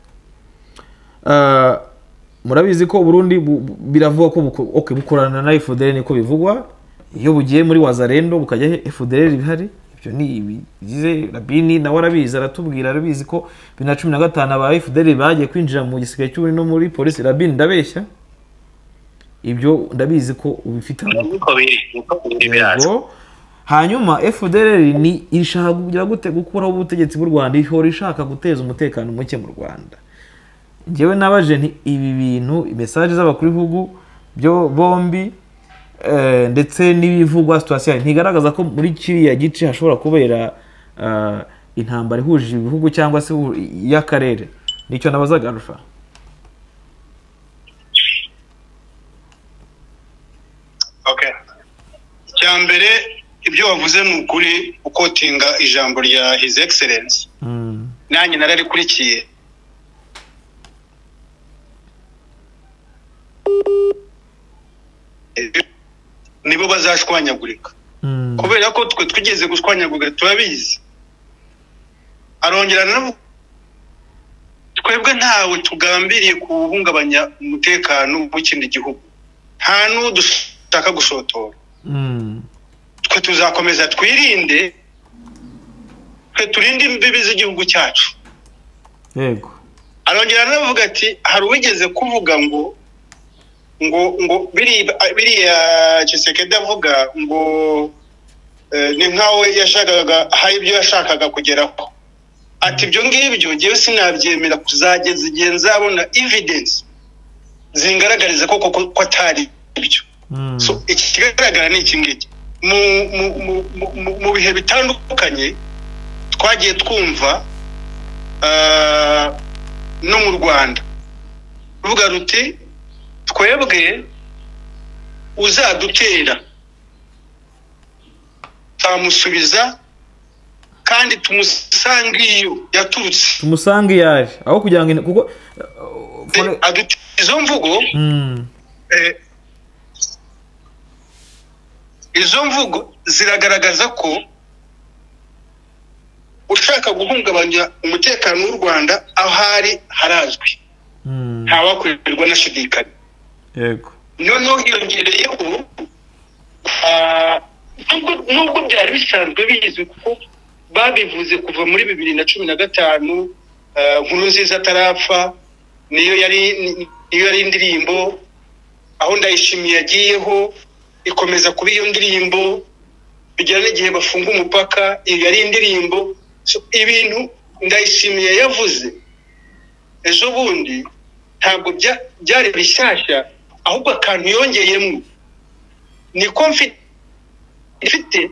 murabizi ko Burundi biravuga ko okay bukorana na F D L niko bivugwa iyo bugiye muri Wazalendo bukajya F D L bihari ibyo ni ibigize Rabin na warabizi aratubwira arabizi ko bibiri na cumi na gatanu aba F D L bagiye kwinjira mu gisirikare cy'u no muri police Rabin ndabeshya ibyo ndabizi ko ubifite uko biri uko biri hanyuma F D L ni ishaka kugira gute gukuraho ubutegetsi bw'u Rwanda ihora ishaka guteza umutekano muke mu Rwanda njyewe nabaje nti ibi bintu message z'abakuru b'ibihugu byo bombi eh, ndetse n'ibivugwa situation ntigaragaza ko muri kiriya gice hashobora kubera uh, intambara ihuje ibihugu cyangwa se y'akarere. Nicyo nabazaga Alpha. Okay. Cyambere ibyo wavuze ni ukuri ukotinga ijambo rya His Excellence. Mm. Nanjye nararikurikiye. Nibo bazashwanyagurika. Mm. Kubera ko twe twigeze gushwanyagurika turabizi. Arongera navuga twebwe ntawe tugambiriye kuhungabanya umutekano w'ikindi gihugu. Nta n'udushaka gushotora. Mm. Twe tuzakomeza twirinde, twe turinde imbibi z'igihugu cyacu. Yego. Arongera navuga ati hari uwigeze kuvuga ngo ngo ngo biri biriya Tshisekedi avuga ngo eh, ni nkawe yashakaga hari ibyo yashakaga kugeraho. Ati ibyo ngibyo ngewe sinabyemera kuzageza igihe nzabona evidence zingaragariza ko ko atari ibyo. Mm. So iki kigaragara ni iki ngiki mu mu mu bihe bitandukanye twagiye twumva uh, no mu Rwanda ruvuga ruti twebwe uzadutera tamusubiza kandi tumusanga iyo yaturutse tumusanga yari aho kugira ngo kuko izo mvugo mm. eh, izo mvugo ziragaragaza ko ushaka guhungabanya umutekano w'u Rwanda aho hari harazwi. Mm. Ntawakwirwa na shidikanya. Yego. Noneho hiyongereyeho ah nubwo byari bisanzwe bizwi kuko babivuze kuva muri bibiri na cumi na gatanu nkuru nziza atarapfa niyo yari niyo yari indirimbo aho Ndayishimiye yagiyeho ikomeza kuba iyo ndirimbo bigera n'igihe bafunga umupaka iyo yari indirimbo. So, ibintu Ndayishimiye yavuze ejo bundi ntabwo byari bishyashya ahubwo akantu yongeyemo ni confidence ifite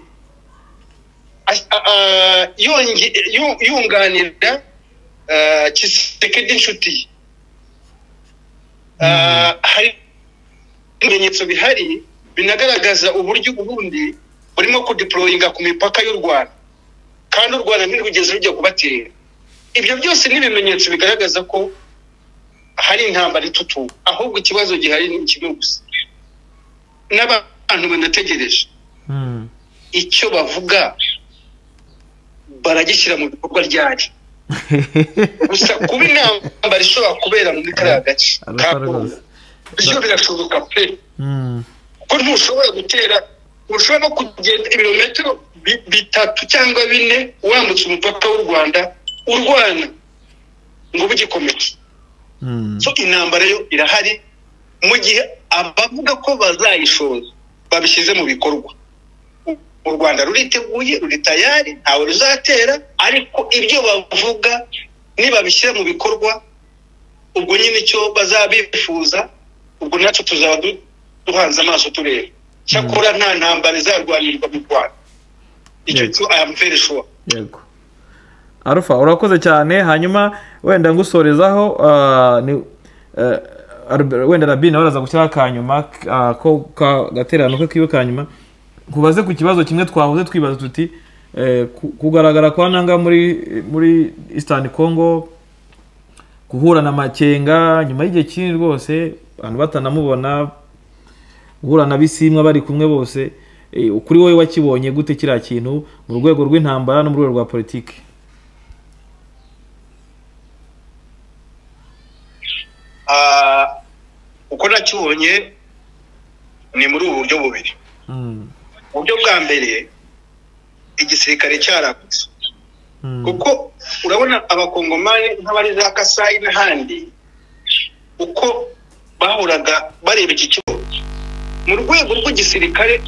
yunganira Tshisekedi inshuti. Hari ibimenyetso bihari binagaragaza uburyo ubundi burimo kudeployinga ku mipaka y'u Rwanda kandi u Rwanda ntirugeze rujya kubatera. Ibyo byose ni ibimenyetso bigaragaza ko hari intambara itutu ahubwo ikibazo gihari ni kimwe gusa n'abantu banategereje mm. icyo bavuga baragishyira mu bikorwa ryari gusa kuba intambara ishobora kubera muri kariya gace ibyo birashoboka pe mm. ko ntushobora gutera ushobora kugenda ibirometero bitatu cyangwa bine wambutse umupaka w'u Rwanda u Rwanda ngo bugikomeye. Mm. So intambara yo irahari mu gihe abavuga ko bazayishoza babishyize mu bikorwa. U Rwanda ruriteguye ruri tayari ntawe ruzatera ariko ibyo bavuga niba bishyira mu bikorwa ubwo nyine icyo bazabifuza ubwo natwe tuzaba duhanze amaso tureba. Cyakora nta ntambara izarwanirwa mu Rwanda. Icyo cyo I am very sure. Yego. Alpha urakoze cyane hanyuma wenda ngusorezaho uh, ni uh, wenda Rabina waraza gushyira kanyuma uh, ko gaterano ko kiwe kanyuma kubaze ku kibazo kimwe twahoze twibaza tuti eh, kugaragara kwa nanga muri muri Eastern Congo guhura na Makenga nyuma y'igihe kinini rwose abantu batanamubona guhura na Bisimwa bari kumwe bose eh, ukuri wowe wakibonye gute kira kintu mu rwego rw'intambara no mu rwego rwa politiki? Ah uko nakibonye ni muri ubu buryo bubiri. Mm. Uburyo bwa mbere igisirikare cyaragutse. Mm. Kuko urabona abakongomani nk'abari za Kasai n'ahandi uko bahuraga bareba iki kibazo mu rwego rw'igisirikare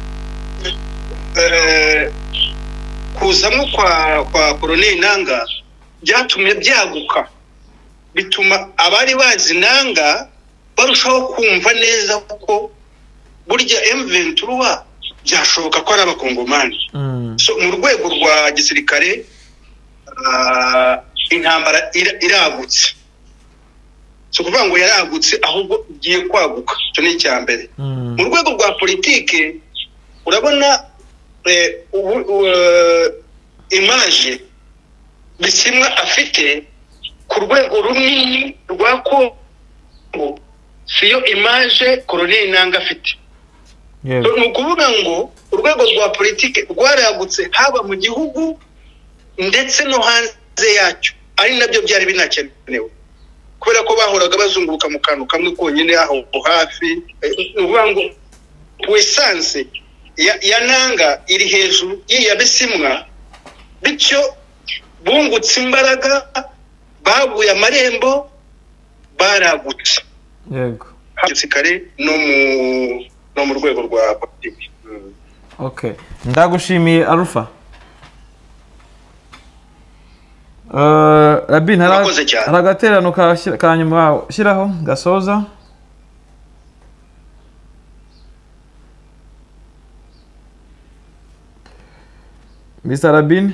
eh kuzamo kwa kwa Colonel Nanga byatumye byaguka bituma abari bazi nanga barushaho kumva neza ko burya M vingt-trois byashoboka ko ari abakongomani. So mu rwego rwa gisirikare uh, intambara iragutse, so kuvuga ngo yaragutse ahubwo igiye kwaguka, cyo ni cyambere. Mu rwego rwa politike urabona eh, uh, image Bisimwa afite ku rwego runini rwa Kongo siyo image Colonel Nanga afite. Yeah. So nukuvuga ngo urwego rwa politike rwaragutse haba mu gihugu ndetse no hanze yacyo, ari nabyo byari binakenewe kubera ko bahoraga bazunguruka mu kantu kamwe konyine aho hafi. Nukuvuga ngo puissance ya, ya Nanga iri hejuru ya Bisimwa, bityo bungutse imbaraga, babuye amarembo, baragutse. Yego. Gisirikare no mu no mu rwego rwa politiki. Mm. Okay. Ndagushimiye Alpha. Uh, Rabin haragaterano ka nyuma shiraho gasoza. Mister Rabin,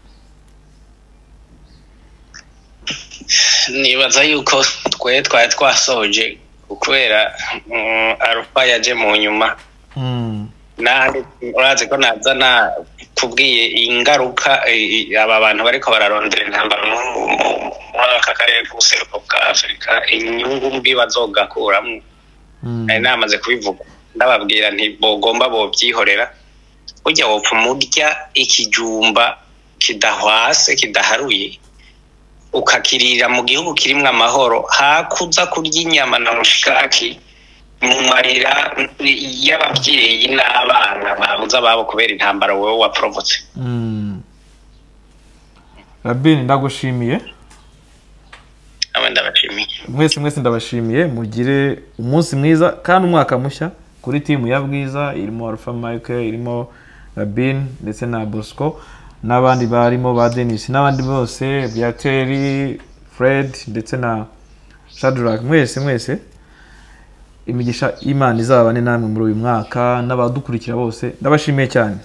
nibaza yuko twe twari twasoje kubera Alpha yaje mu nyuma. Mm. Nandi urazi ko nazana kubwiye ingaruka aba bantu bariko bararondera intambara mu aka karere k'ubuseruko bwa Afrika, inyungu mbi bazogakuramo. Ari namaze kubivuga, ndababwira nti bogomba bo byihorera, ujya wopfa murya ikijumba kidahwase kidaharuye ukakirira mu gihugu kirimwe amahoro, hakuza kurya inyama na mushikaki mu marira y'ababyeyi n'abana babuza babo kubera intambara wowe waprovotse. Mm. Rabin ndagushimiye. Aba ndabashimiye. Mwese mwese ndabashimiye, mugire umunsi mwiza kandi umwaka mushya kuri timu ya Bwiza, irimo Alpha Michael, irimo Rabin ndetse na Bosco n'abandi barimo ba Dennis n'abandi bose, Biateri, Fred ndetse na Shadrack. Mwese mwese imigisha Imana izabane namwe muri uyu mwaka n'abadukurikira bose, ndabashimiye cyane.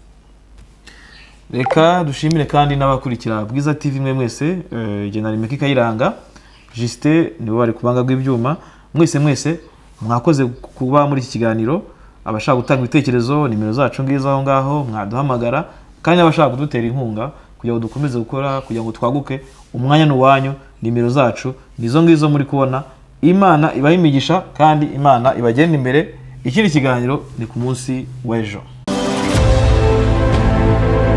Reka dushimire kandi n'abakurikira Bwiza T V mwe mwese, eh General Meki Kayiranga, Justin nibo bari kubanga rw'ibyuma. Mwese mwese mwakoze kuba muri iki kiganiro. Abashaka gutanga ibitekerezo, nimero zacu ngizo aho ngaho mwaduhamagara, kandi abashaka kudutera inkunga kugira ngo dukomeze gukora, kugira ngo twaguke, umwanya n'uwanyu, nimero zacu nizo ngizo muri kubona. Imana ibaha imigisha kandi Imana ibagenda imbere. Ikindi kiganiro ni ku munsi w'ejo.